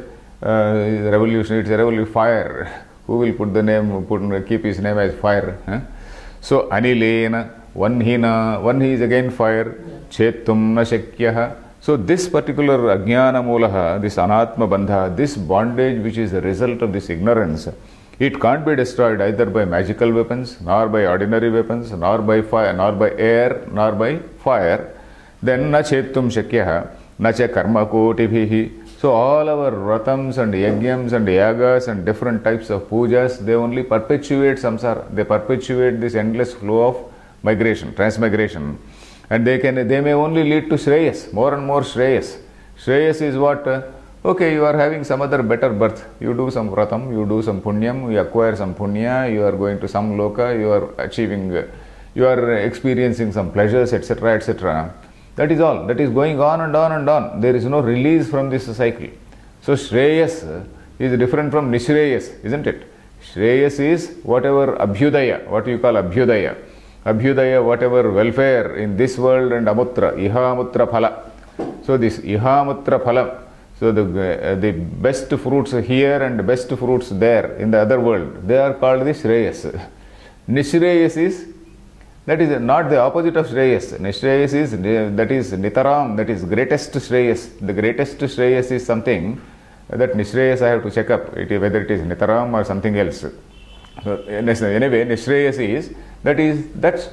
uh, revolutionary, it's a revolutionary fire. Who will put the name, put, keep his name as fire? Huh? So, Anilena, Vanhina, Vanhi is again fire, Chetum na Shakyaha. So, this particular Ajnana Mulaha, this Anatma Bandha, this bondage which is the result of this ignorance, it can't be destroyed either by magical weapons, nor by ordinary weapons, nor by fire, nor by air, nor by fire. Then, na Chetum Shakyaha, na cha karma kotibhihi. So all our vratams and yajnams and yagas and different types of pujas, they only perpetuate samsara. They perpetuate this endless flow of migration, transmigration. And they can, they may only lead to shreyas, more and more shreyas. Shreyas is what? Uh, okay, you are having some other better birth. You do some vratam, you do some punyam, you acquire some punya, you are going to some loka, you are achieving, uh, you are experiencing some pleasures, et cetera, et cetera. That is all. That is going on and on and on. There is no release from this cycle. So, Shreyas is different from Nishreyas, isn't it? Shreyas is whatever Abhyudaya, what you call Abhyudaya. Abhyudaya, whatever welfare in this world and Amutra, Ihamutra Phala. So, this Ihamutra Phala, so the, uh, the best fruits here and best fruits there in the other world, they are called the Shreyas. Nishreyas is that is not the opposite of Shreyas. Nishreyas is, that is Nitaram, that is greatest Shreyas. The greatest Shreyas is something that Nishreyas I have to check up, it, whether it is Nitaram or something else. So, anyway, Nishreyas is, that is, that's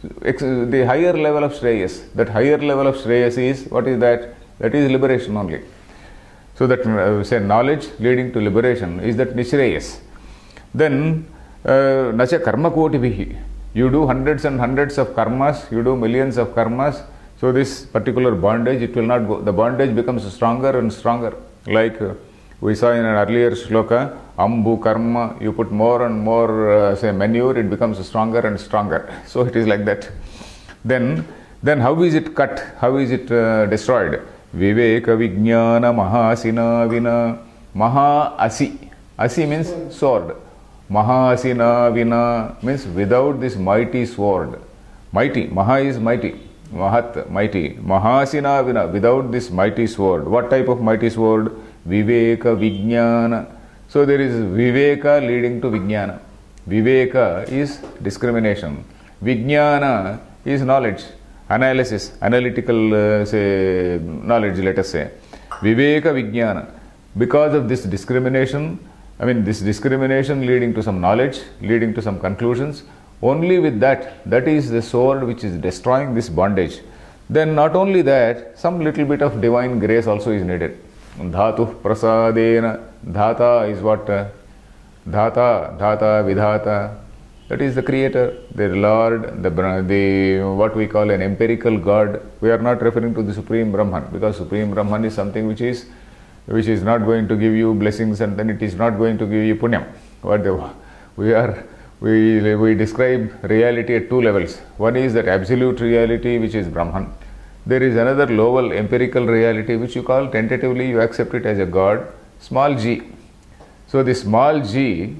the higher level of Shreyas. That higher level of Shreyas is, what is that? That is liberation only. So that, uh, say, knowledge leading to liberation is that Nishreyas. Then, uh, Nacha Karma Kotibhihi. You do hundreds and hundreds of karmas, you do millions of karmas, so this particular bondage, it will not go, the bondage becomes stronger and stronger. Like uh, we saw in an earlier shloka, Ambu karma, you put more and more, uh, say, manure, it becomes stronger and stronger. So it is like that. Then, then how is it cut? How is it uh, destroyed? Viveka vijnana mahasina vina. Maha asi. Asi means sword. Mahasina vina means without this mighty sword. Mighty. Maha is mighty. Mahat, mighty. Mahasina vina. Without this mighty sword. What type of mighty sword? Viveka Vijnana. So there is Viveka leading to Vijnana. Viveka is discrimination. Vijnana is knowledge, analysis, analytical uh, say, knowledge, let us say. Viveka Vijnana. Because of this discrimination, I mean this discrimination leading to some knowledge, leading to some conclusions, only with that, that is the sword which is destroying this bondage. Then not only that, some little bit of divine grace also is needed. Dhatu prasadena. Dhata is what? Uh, dhata, dhata, vidhata. That is the creator, the Lord, the, the what we call an empirical God. We are not referring to the Supreme Brahman, because Supreme Brahman is something which is which is not going to give you blessings, and then it is not going to give you punyam. What the, we are we we describe reality at two levels. One is that absolute reality which is Brahman. There is another lower empirical reality which you call tentatively, you accept it as a God, small g. So the small g,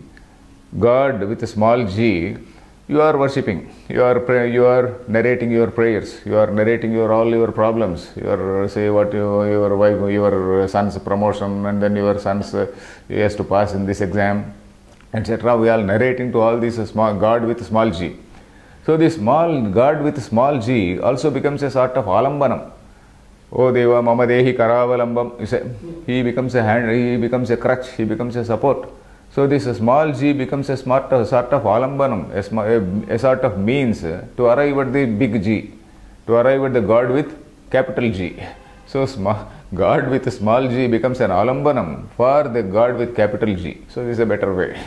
God with a small g, you are worshipping, you are you are narrating your prayers, you are narrating your all your problems, you are say what you, your wife, your son's promotion, and then your son's uh, he has to pass in this exam, et cetera. We are narrating to all these uh, small God with small g. So this small God with small g also becomes a sort of alambanam. Oh Deva Mama Dehi Karavalambam. You say he becomes a hand, he becomes a crutch, he becomes a support. So this small g becomes a smart, a sort of alambanam, a, a, a sort of means to arrive at the big G, to arrive at the God with capital G. So small, God with small g becomes an alambanam for the God with capital G. So this is a better way.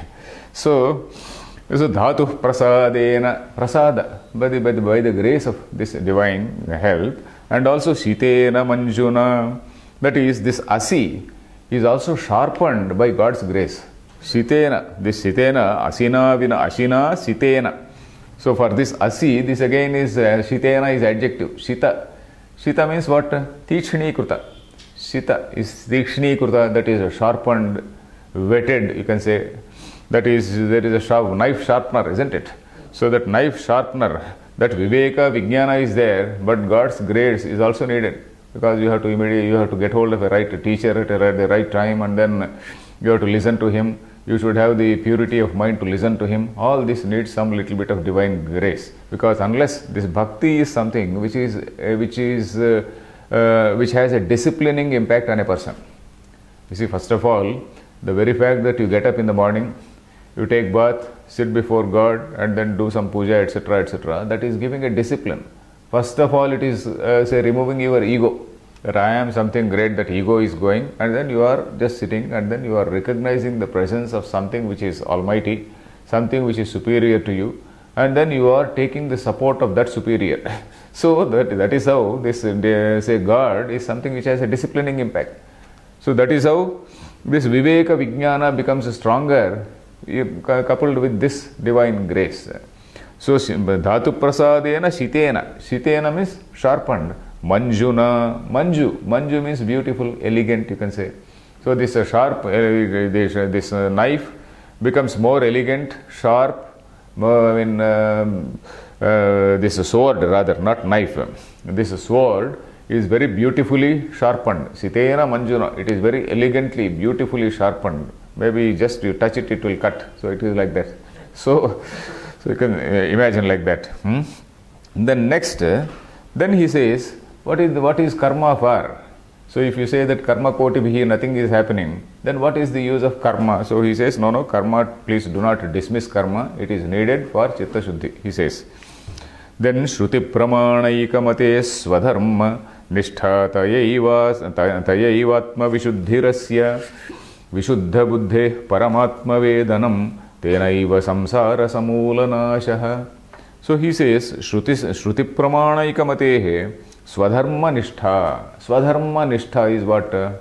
So, so dhatu prasadena, prasada, by the, by the, by the grace of this divine help, and also shitena manjuna, that is this asi is also sharpened by God's grace. Sitena, this Sitena, Asina vina, Ashina, Sitena. So for this Asi, this again is, uh, Sitena is adjective. Sita. Sita means what? Tichni Kruta. Sita is Tichni Kruta, that is sharpened, wetted, you can say. That is, there is a sharp, knife sharpener, isn't it? So that knife sharpener, that Viveka, Vijnana is there, but God's grace is also needed. Because you have to immediately, you have to get hold of a right teacher at the right time, and then you have to listen to him. You should have the purity of mind to listen to him. All this needs some little bit of divine grace, because unless this bhakti is something which is uh, which is uh, uh, which has a disciplining impact on a person. You see, first of all, the very fact that you get up in the morning, you take bath, sit before God, and then do some puja, et cetera, et cetera, that is giving a discipline. First of all, it is uh, say removing your ego. That I am something great, that ego is going, and then you are just sitting, and then you are recognizing the presence of something which is almighty, something which is superior to you, and then you are taking the support of that superior. So that, that is how this uh, say God is something which has a disciplining impact. So that is how this Viveka Vijnana becomes stronger coupled with this divine grace. So Dhatu Prasadena Shitena. Shitena means sharpened. Manjuna, Manju, Manju means beautiful, elegant, you can say. So this uh, sharp, uh, this, uh, this uh, knife becomes more elegant, sharp, uh, I mean, um, uh, this sword rather, not knife. This sword is very beautifully sharpened. Sitena Manjuna, it is very elegantly, beautifully sharpened. Maybe just you touch it, it will cut. So it is like that. So, so you can imagine like that. Hmm? Then next, uh, then he says, What is the, what is karma for? So if you say that karma koti bhi, nothing is happening, then what is the use of karma? So he says, no, no, karma, please do not dismiss karma. It is needed for chitta shuddhi, he says. Then shruti pramanaika mate swadharma nishtha tayaiva tayaivatma vishuddhirasya vishuddha buddhe paramatma vedanam tenaiva samsara samulanashaha. So he says, shruti, shruti pramanaika matehe Swadharma Nishtha. Swadharma Nishtha is what? Uh,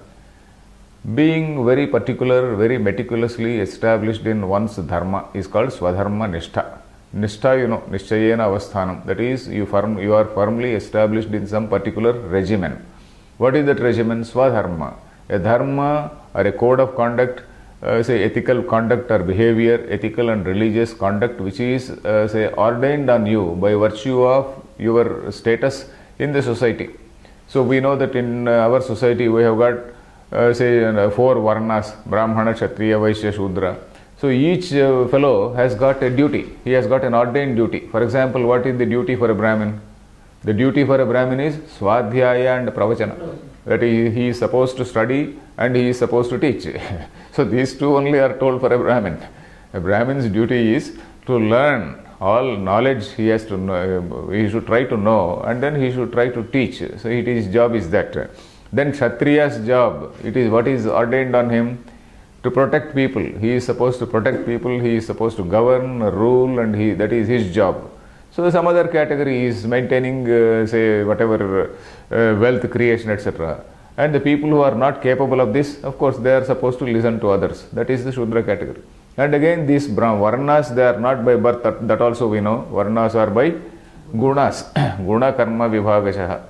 being very particular, very meticulously established in one's dharma is called Swadharma Nishtha. Nishtha, you know, Nishchayena Avasthanam. That is, you, firm, you are firmly established in some particular regimen. What is that regimen? Swadharma. A dharma or a code of conduct uh, say ethical conduct or behavior, ethical and religious conduct which is uh, say ordained on you by virtue of your status in the society. So we know that in uh, our society we have got uh, say uh, four varnas: Brahmana, Kshatriya, Vaishya, Shudra. So each uh, fellow has got a duty. He has got an ordained duty. For example, what is the duty for a Brahmin? The duty for a Brahmin is Swadhyaya and Pravachana. That he, he is supposed to study and he is supposed to teach. So these two only are told for a Brahmin. A Brahmin's duty is to learn all knowledge. He has to know, he should try to know, and then he should try to teach. So it, his job is that. Then Kshatriya's job, it is what is ordained on him, to protect people. He is supposed to protect people, he is supposed to govern, rule, and he that is his job. So some other category is maintaining, uh, say, whatever uh, wealth creation, et cetera. And the people who are not capable of this, of course, they are supposed to listen to others. That is the Shudra category. And again, these Varnas, they are not by birth, that, that also we know. Varnas are by Gunas. Guna Karma Vibhagashaha.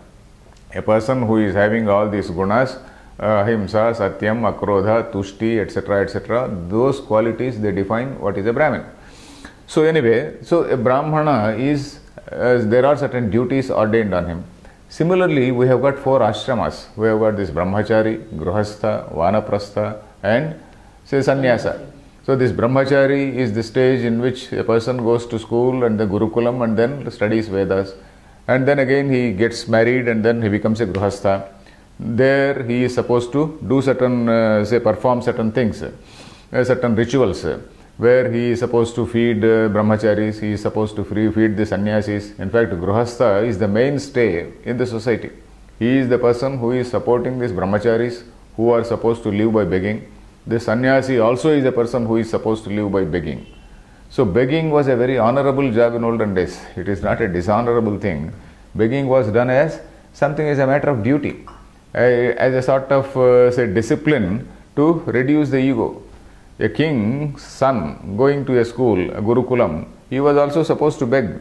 A person who is having all these Gunas, uh, Himsa, Satyam, Akrodha, Tushti, et cetera, et cetera, those qualities, they define what is a Brahmin. So anyway, so a Brahmana is, uh, there are certain duties ordained on him. Similarly, we have got four ashramas. We have got this Brahmachari, Gruhastha, Vanaprastha, and say Sannyasa. So this Brahmachari is the stage in which a person goes to school and the Gurukulam and then studies Vedas. And then again he gets married and then he becomes a Gruhastha. There he is supposed to do certain, uh, say perform certain things, uh, certain rituals, uh, where he is supposed to feed uh, brahmacharis, he is supposed to free feed the sannyasis. In fact, Gruhastha is the mainstay in the society. He is the person who is supporting these brahmacharis who are supposed to live by begging. The sannyasi also is a person who is supposed to live by begging. So begging was a very honorable job in olden days. It is not a dishonorable thing. Begging was done as something as a matter of duty, uh, as a sort of uh, say discipline to reduce the ego. A king's son going to a school, a Gurukulam, he was also supposed to beg.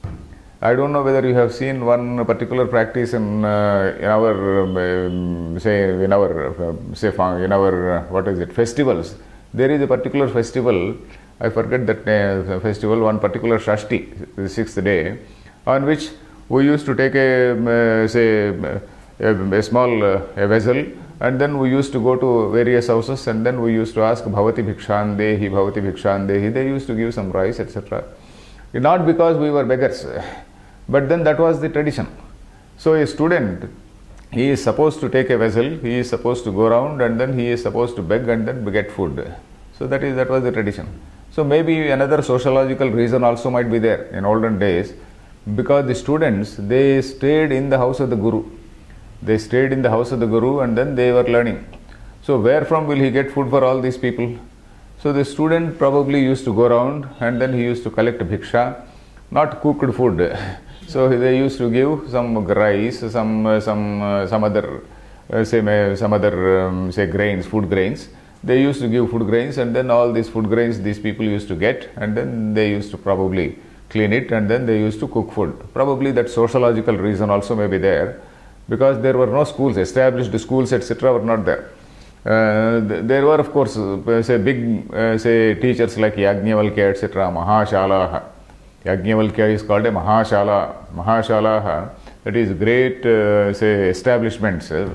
I don't know whether you have seen one particular practice in, uh, in our um, say in our uh, say in our uh, what is it festivals. There is a particular festival. I forget that uh, festival. One particular Shashti, the sixth day, on which we used to take a uh, say a, a small uh, a vessel. And then we used to go to various houses and then we used to ask Bhavati Bhikshan Dehi, Bhavati Bhikshan Dehi. They used to give some rice, et cetera. Not because we were beggars, but then that was the tradition. So a student, he is supposed to take a vessel, he is supposed to go around and then he is supposed to beg and then get food. So that is that was the tradition. So maybe another sociological reason also might be there in olden days, because the students, they stayed in the house of the Guru. They stayed in the house of the Guru and then they were learning. So where from will he get food for all these people? So the student probably used to go around and then he used to collect bhiksha, not cooked food. So they used to give some rice, some uh, some uh, some other uh, say some other um, say grains, food grains. They used to give food grains and then all these food grains these people used to get and then they used to probably clean it and then they used to cook food. Probably that sociological reason also may be there. Because there were no schools, established schools, et cetera were not there. Uh, there were, of course, uh, say big, uh, say teachers like Yajnavalkya, et cetera. Mahashalaha. Yajnavalkya is called a Mahashala. Mahashalaha. That is great, uh, say establishments, uh,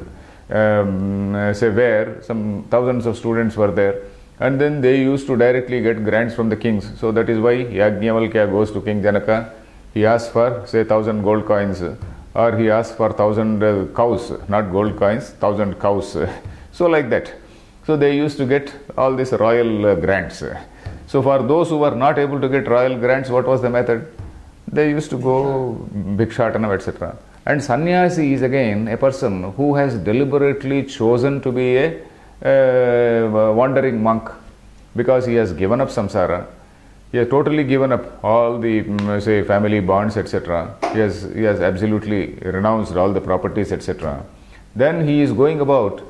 um, uh, say where some thousands of students were there, and then they used to directly get grants from the kings. So that is why Yajnavalkya goes to King Janaka. He asks for say thousand gold coins. Or he asked for thousand uh, cows, not gold coins, thousand cows. So like that. So they used to get all these royal uh, grants. So for those who were not able to get royal grants, what was the method? They used to go bhikshatanam, et cetera. And sannyasi is again a person who has deliberately chosen to be a uh, wandering monk because he has given up samsara. He has totally given up all the, say, family bonds, et cetera. He has, he has absolutely renounced all the properties, et cetera. Then he is going about,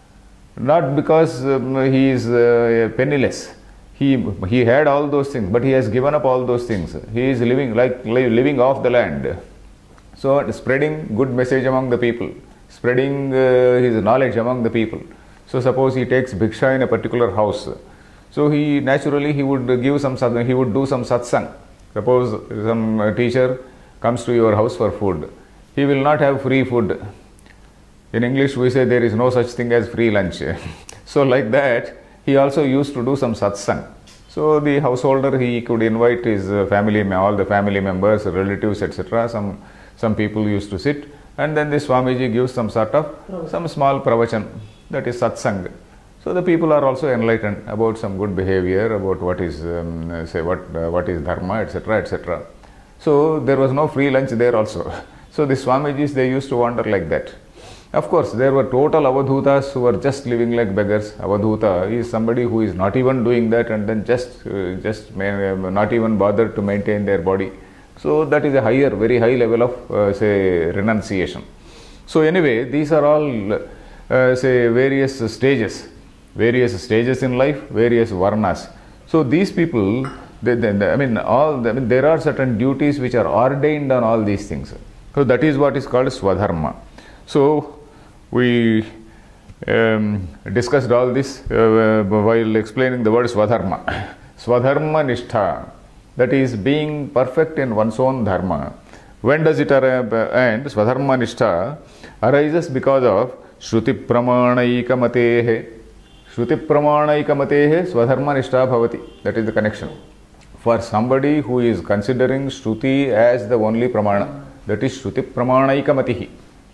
not because um, he is uh, penniless. He, he had all those things, but he has given up all those things. He is living like living off the land. So spreading good message among the people, spreading uh, his knowledge among the people. So suppose he takes bhiksha in a particular house. So he naturally he would give some he would do some satsang. Suppose some teacher comes to your house for food, he will not have free food. In English we say there is no such thing as free lunch. So like that, he also used to do some satsang. So the householder, he could invite his family, all the family members, relatives, et cetera. Some some people used to sit, and then the Swamiji gives some sort of some small pravachan, that is satsang. So the people are also enlightened about some good behavior, about what is um, say what uh, what is dharma, et cetera, et cetera. So there was no free lunch there also. So the Swamijis, they used to wander like that. Of course, there were total avadhutas who were just living like beggars. Avadhuta is somebody who is not even doing that and then just uh, just may, not even bothered to maintain their body. So that is a higher, very high level of uh, say renunciation. So anyway, these are all uh, say various stages, various stages in life, various varnas. So these people, they, they, I mean, all I mean, there are certain duties which are ordained on all these things. So that is what is called swadharma. So we um, discussed all this uh, while explaining the word swadharma. Swadharma nishtha, that is being perfect in one's own dharma. When does it arrive? And swadharma nishtha arises because of shruti pramanaika matehe. Shruti pramanaika matehe swadharma nishtha bhavati. That is the connection. For somebody who is considering shruti as the only pramana, that is shruti pramanaika matihi.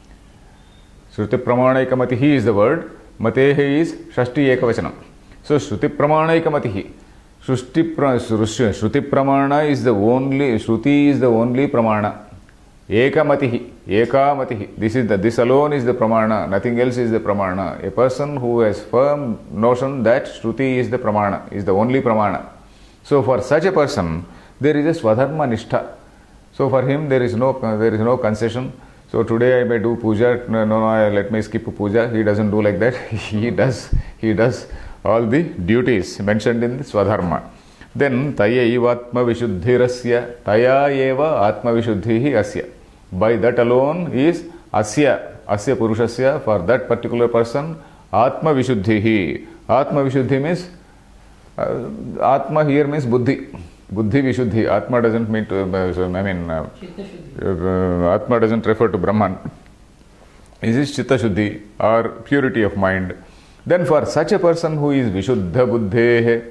Shruti pramanaika matihi is the word. Matehe is shashti ekavachanam. So shruti pramanaika matihi. Shruti, pra, shruti pramana is the only, shruti is the only pramana. Ekamatihi, ekamatihi. This is the, this alone is the pramana, nothing else is the pramana. A person who has firm notion that shruti is the pramana, is the only pramana. So for such a person, there is a swadharma nishtha. So for him, there is no, there is no concession. So today I may do puja, no, no, no, let me skip puja. He doesn't do like that. He does, he does all the duties mentioned in the swadharma. Then taya eva atma vishuddhirasya, taya eva atma vishuddhihi asya. By that alone is asya, asya purushasya, for that particular person, atma vishuddhihi. Atma vishuddhi means, uh, atma here means buddhi. Buddhi vishuddhi. Atma doesn't mean to, uh, so, I mean, uh, uh, Atma doesn't refer to Brahman. Is it chitta shuddhi or purity of mind? Then for such a person who is vishuddha buddhehe,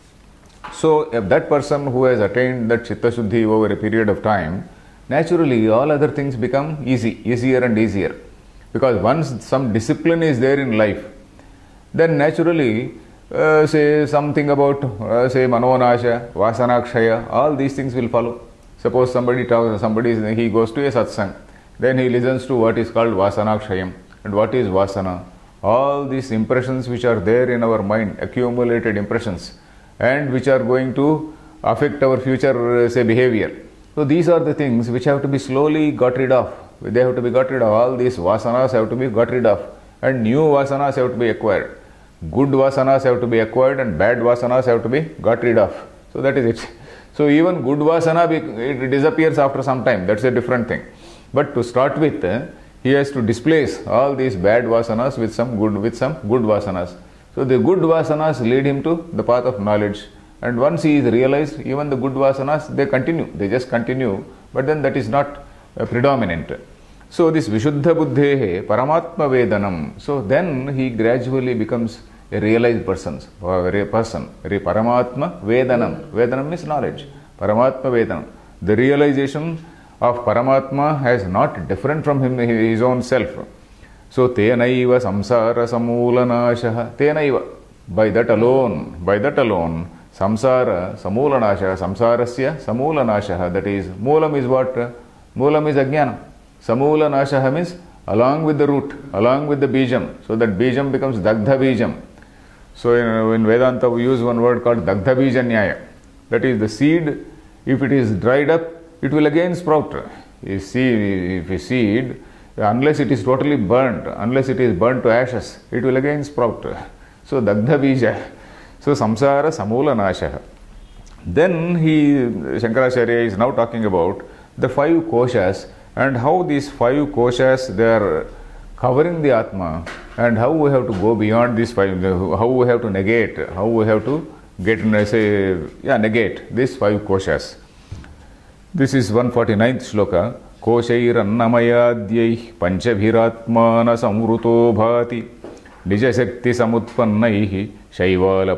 so if that person who has attained that chitta shuddhi over a period of time, naturally all other things become easy, easier and easier. Because once some discipline is there in life, then naturally Uh, say something about uh, say manonasha, vasanakshaya, all these things will follow. Suppose somebody talks, somebody he goes to a satsang, then he listens to what is called vasanakshayam. And what is vasana? All these impressions which are there in our mind, accumulated impressions, and which are going to affect our future uh, say behavior. So these are the things which have to be slowly got rid of. They have to be got rid of. All these vasanas have to be got rid of, and new vasanas have to be acquired. Good vasanas have to be acquired and bad vasanas have to be got rid of. So that is it. So even good vasana, it disappears after some time. That's a different thing. But to start with, he has to displace all these bad vasanas with some good, with some good vasanas. So the good vasanas lead him to the path of knowledge. And once he is realized, even the good vasanas, they continue. They just continue. But then that is not uh, predominant. So this Vishuddha Buddhehe Paramatma Vedanam. So then he gradually becomes a realized person, or a person. Paramatma Vedanam. Vedanam means knowledge. Paramatma Vedanam. The realization of Paramatma has not different from him, his own self. So Tenaiva Samsara Samulanashaha. Tenaiva. By that alone, by that alone, Samsara Samulanashaha. Samsarasya Samulanashaha. That is, Moolam is what? Moolam is Ajnana. Samula nashaha means along with the root, along with the bijam. So that bijam becomes dagdha bijam. So in, in Vedanta we use one word called dagdha bija nyaya. That is the seed, if it is dried up, it will again sprout. You see, if a seed, unless it is totally burnt, unless it is burnt to ashes, it will again sprout. So dagdha bija. So samsara samula nashaha. Then he, Shankaracharya is now talking about the five koshas, and how these five koshas, they are covering the Atma, and how we have to go beyond these five, how we have to negate, how we have to get, say, yeah, negate these five koshas. This is one forty-ninth shloka. Koshairannamayadyai panchabhiratmana samruto bhati nijashakti samutpannaihi shaivala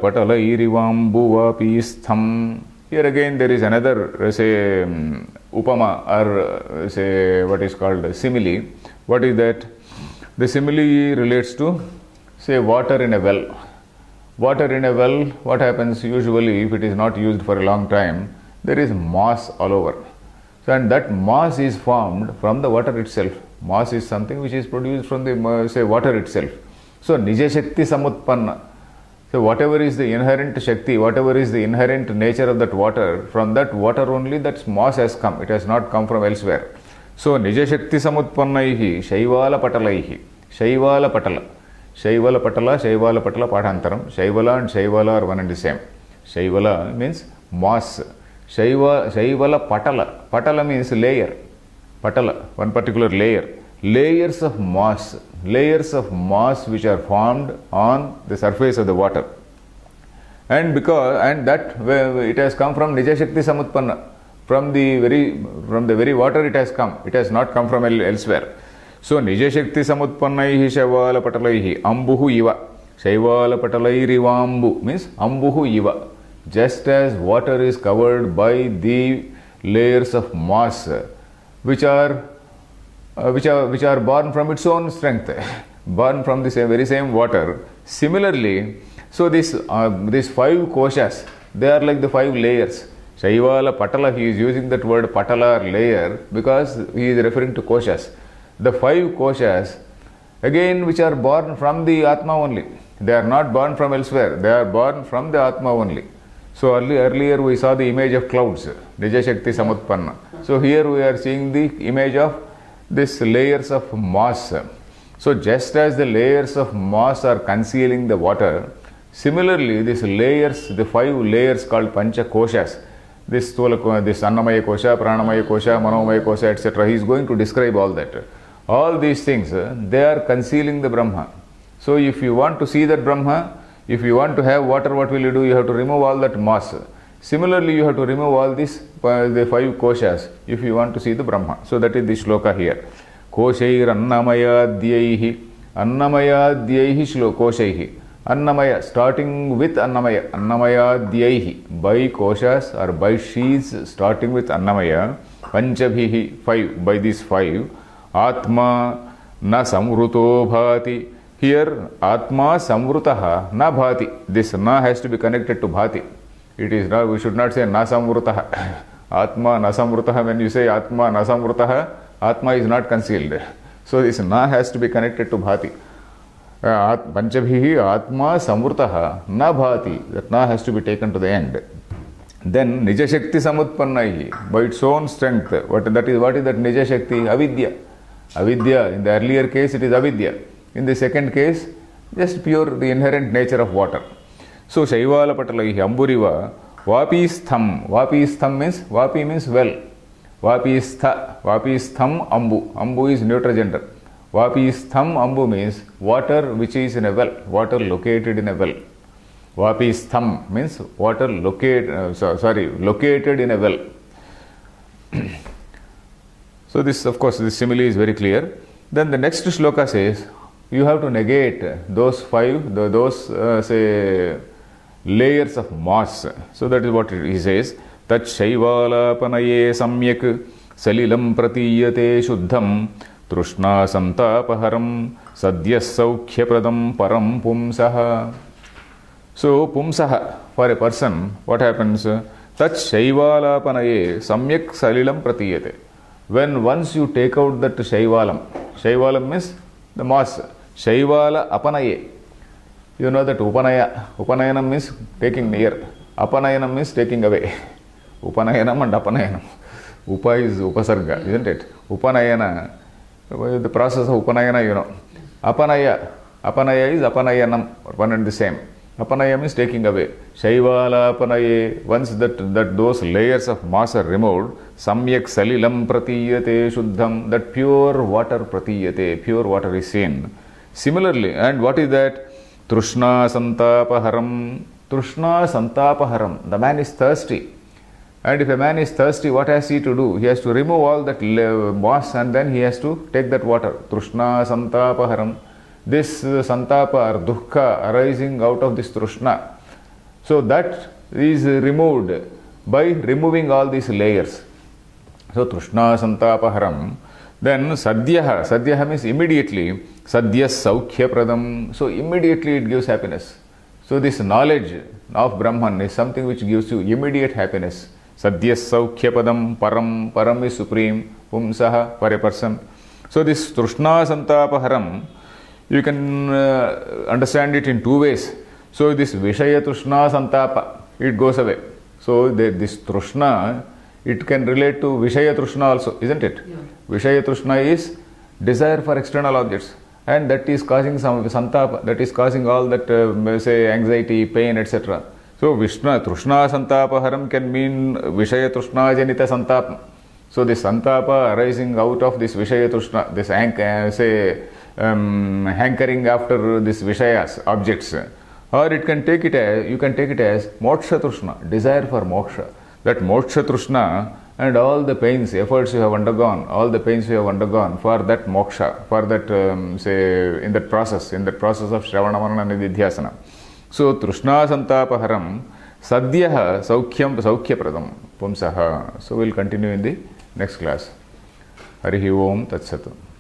patalairivambuvapistham. Here again there is another, say, upama, or say what is called simile. What is that? The simile relates to, say, water in a well. Water in a well, what happens usually if it is not used for a long time? There is moss all over. So, and that moss is formed from the water itself. Moss is something which is produced from the, say, water itself. So, Nija Shakti Samutpanna. So, whatever is the inherent Shakti, whatever is the inherent nature of that water, from that water only that moss has come. It has not come from elsewhere. So, Nija Shakti Samutpannaihi, Shaivala Patalaihi. Shaivala Patala. Shaivala Patala, Shaivala Patala Padhantaram. Shaivala and Shaivala are one and the same. Shaivala means moss. Shaiva, Shaivala Patala. Patala means layer. Patala, one particular layer. Layers of moss. Layers of moss which are formed on the surface of the water. And because, and that it has come from Nija Shakti Samutpanna. From the very, from the very water it has come. It has not come from elsewhere. So, Nija Shakti Samutpannaihi Shaivala Patalaihi Ambuhu Iva. Shaivala Patalairivambu means Ambuhu Iva. Just as water is covered by the layers of moss which are uh, which are which are born from its own strength, born from the same, very same water. Similarly, so this uh, these five koshas, they are like the five layers. Shaivala Patala, he is using that word Patala, layer, because he is referring to koshas. The five koshas, again, which are born from the Atma only. They are not born from elsewhere. They are born from the Atma only. So early, earlier we saw the image of clouds, Nija Shakti Samutpanna. So here we are seeing the image of these layers of moss. So just as the layers of moss are concealing the water, similarly these layers, the five layers called Pancha Koshas, this, this Annamaya Kosha, Pranamaya Kosha, Manomaya Kosha, et cetera. He is going to describe all that. All these things, they are concealing the Brahma. So if you want to see that Brahma, if you want to have water, what will you do? You have to remove all that moss. Similarly, you have to remove all these, uh, the five koshas, if you want to see the Brahma. So that is the shloka here. Koshair Annamayadhyaihi. Annamayadhyaihi shlo koshaihi. Annamaya, starting with Annamaya. Annamayadhyaihi. By koshas or by sheaths starting with Annamaya. Panchabhihi, five, by these five. Atma na samruto bhati. Here, Atma samvrutaha na bhati. This na has to be connected to bhati. It is not, we should not say na samvrutaha. Atma na samvrutaha. When you say Atma na samvrutaha, Atma is not concealed. So this na has to be connected to bhati. Uh, Panchabhihi Atma samvrutaha na bhati. That na has to be taken to the end. Then Nija Shakti Samutpannaihi. By its own strength. What that is? What is that Nija Shakti? Avidya. Avidya. In the earlier case, it is avidya. In the second case, just pure the inherent nature of water. So, Shaivala Patalaihi Amburiva Vapistham. Vapistham means, Vapi means well. Vapistha. Vapistham Ambu. Ambu is neuter gender. Vapistham Ambu means water which is in a well. Water located in a well. Vapistham means water locate, uh, so, sorry, located in a well. So, this, of course, this simile is very clear. Then the next shloka says, you have to negate those five, the, those uh, say layers of moss. So that is what he says. Tat shaivala panaye samyak salilam pratiyate shuddham trushna santapaharam sadyas saukhya pradam param pumsaha. So pumsaha, for a person, what happens? Tat shaivala panaye samyak salilam pratiyate. When once you take out that shaivalam, shaivalam means the moss. Shaivala apanaye. You know that upanaya. Upanayanam means taking near. Apanayanam means taking away. Upanayanam and apanayanam. Upa is upasarga, isn't it? Upanayana. The process of upanayana, you know. Apanaya. Apanaya is apanayanam, one and the same. Apanaya means taking away. Shaivala apanaye. Once that, that those layers of moss are removed, samyak salilam pratiyate shuddham. That pure water pratiyate. Pure water is seen. Similarly, and what is that? Trushna santapaharam. Trishna santapaharam. The man is thirsty. And if a man is thirsty, what has he to do? He has to remove all that moss and then he has to take that water. Trishna santapaharam. This uh, santapa or dukkha arising out of this trishna. So that is removed by removing all these layers. So trishna santapaharam. Then sadhyaha. Sadhyaha means immediately. Sadhyas saukhya pradam. So immediately it gives happiness. So this knowledge of Brahman is something which gives you immediate happiness. Sadhyas saukhya padam param. Param is supreme. Pumsaha, for a person. So this trishna santapaharam, you can uh, understand it in two ways. So this Vishaya Trishna Santapa, it goes away. So the, this Trishna, it can relate to Vishaya Trishna also, isn't it? Yeah. Vishaya Trishna is desire for external objects, and that is causing some Santapa, that is causing all that, uh, say, anxiety, pain, et cetera. So Vishnu, Trishna Santapaharam can mean Vishaya Trishna Janita Santapa. So this Santapa arising out of this Vishaya Trishna, this uh, say, Um, hankering after this Vishayas, objects, or it can take it as, you can take it as moksha trishna, desire for moksha. That moksha trishna and all the pains, efforts you have undergone, all the pains you have undergone for that moksha, for that, um, say, in that process, in that process of Shravana Manana Nididhyasana. So, trishna santapaharam, sadhyaha saukhyam saukhya pradam pumsaha. So, we will continue in the next class. Harihi Om Tat Sat.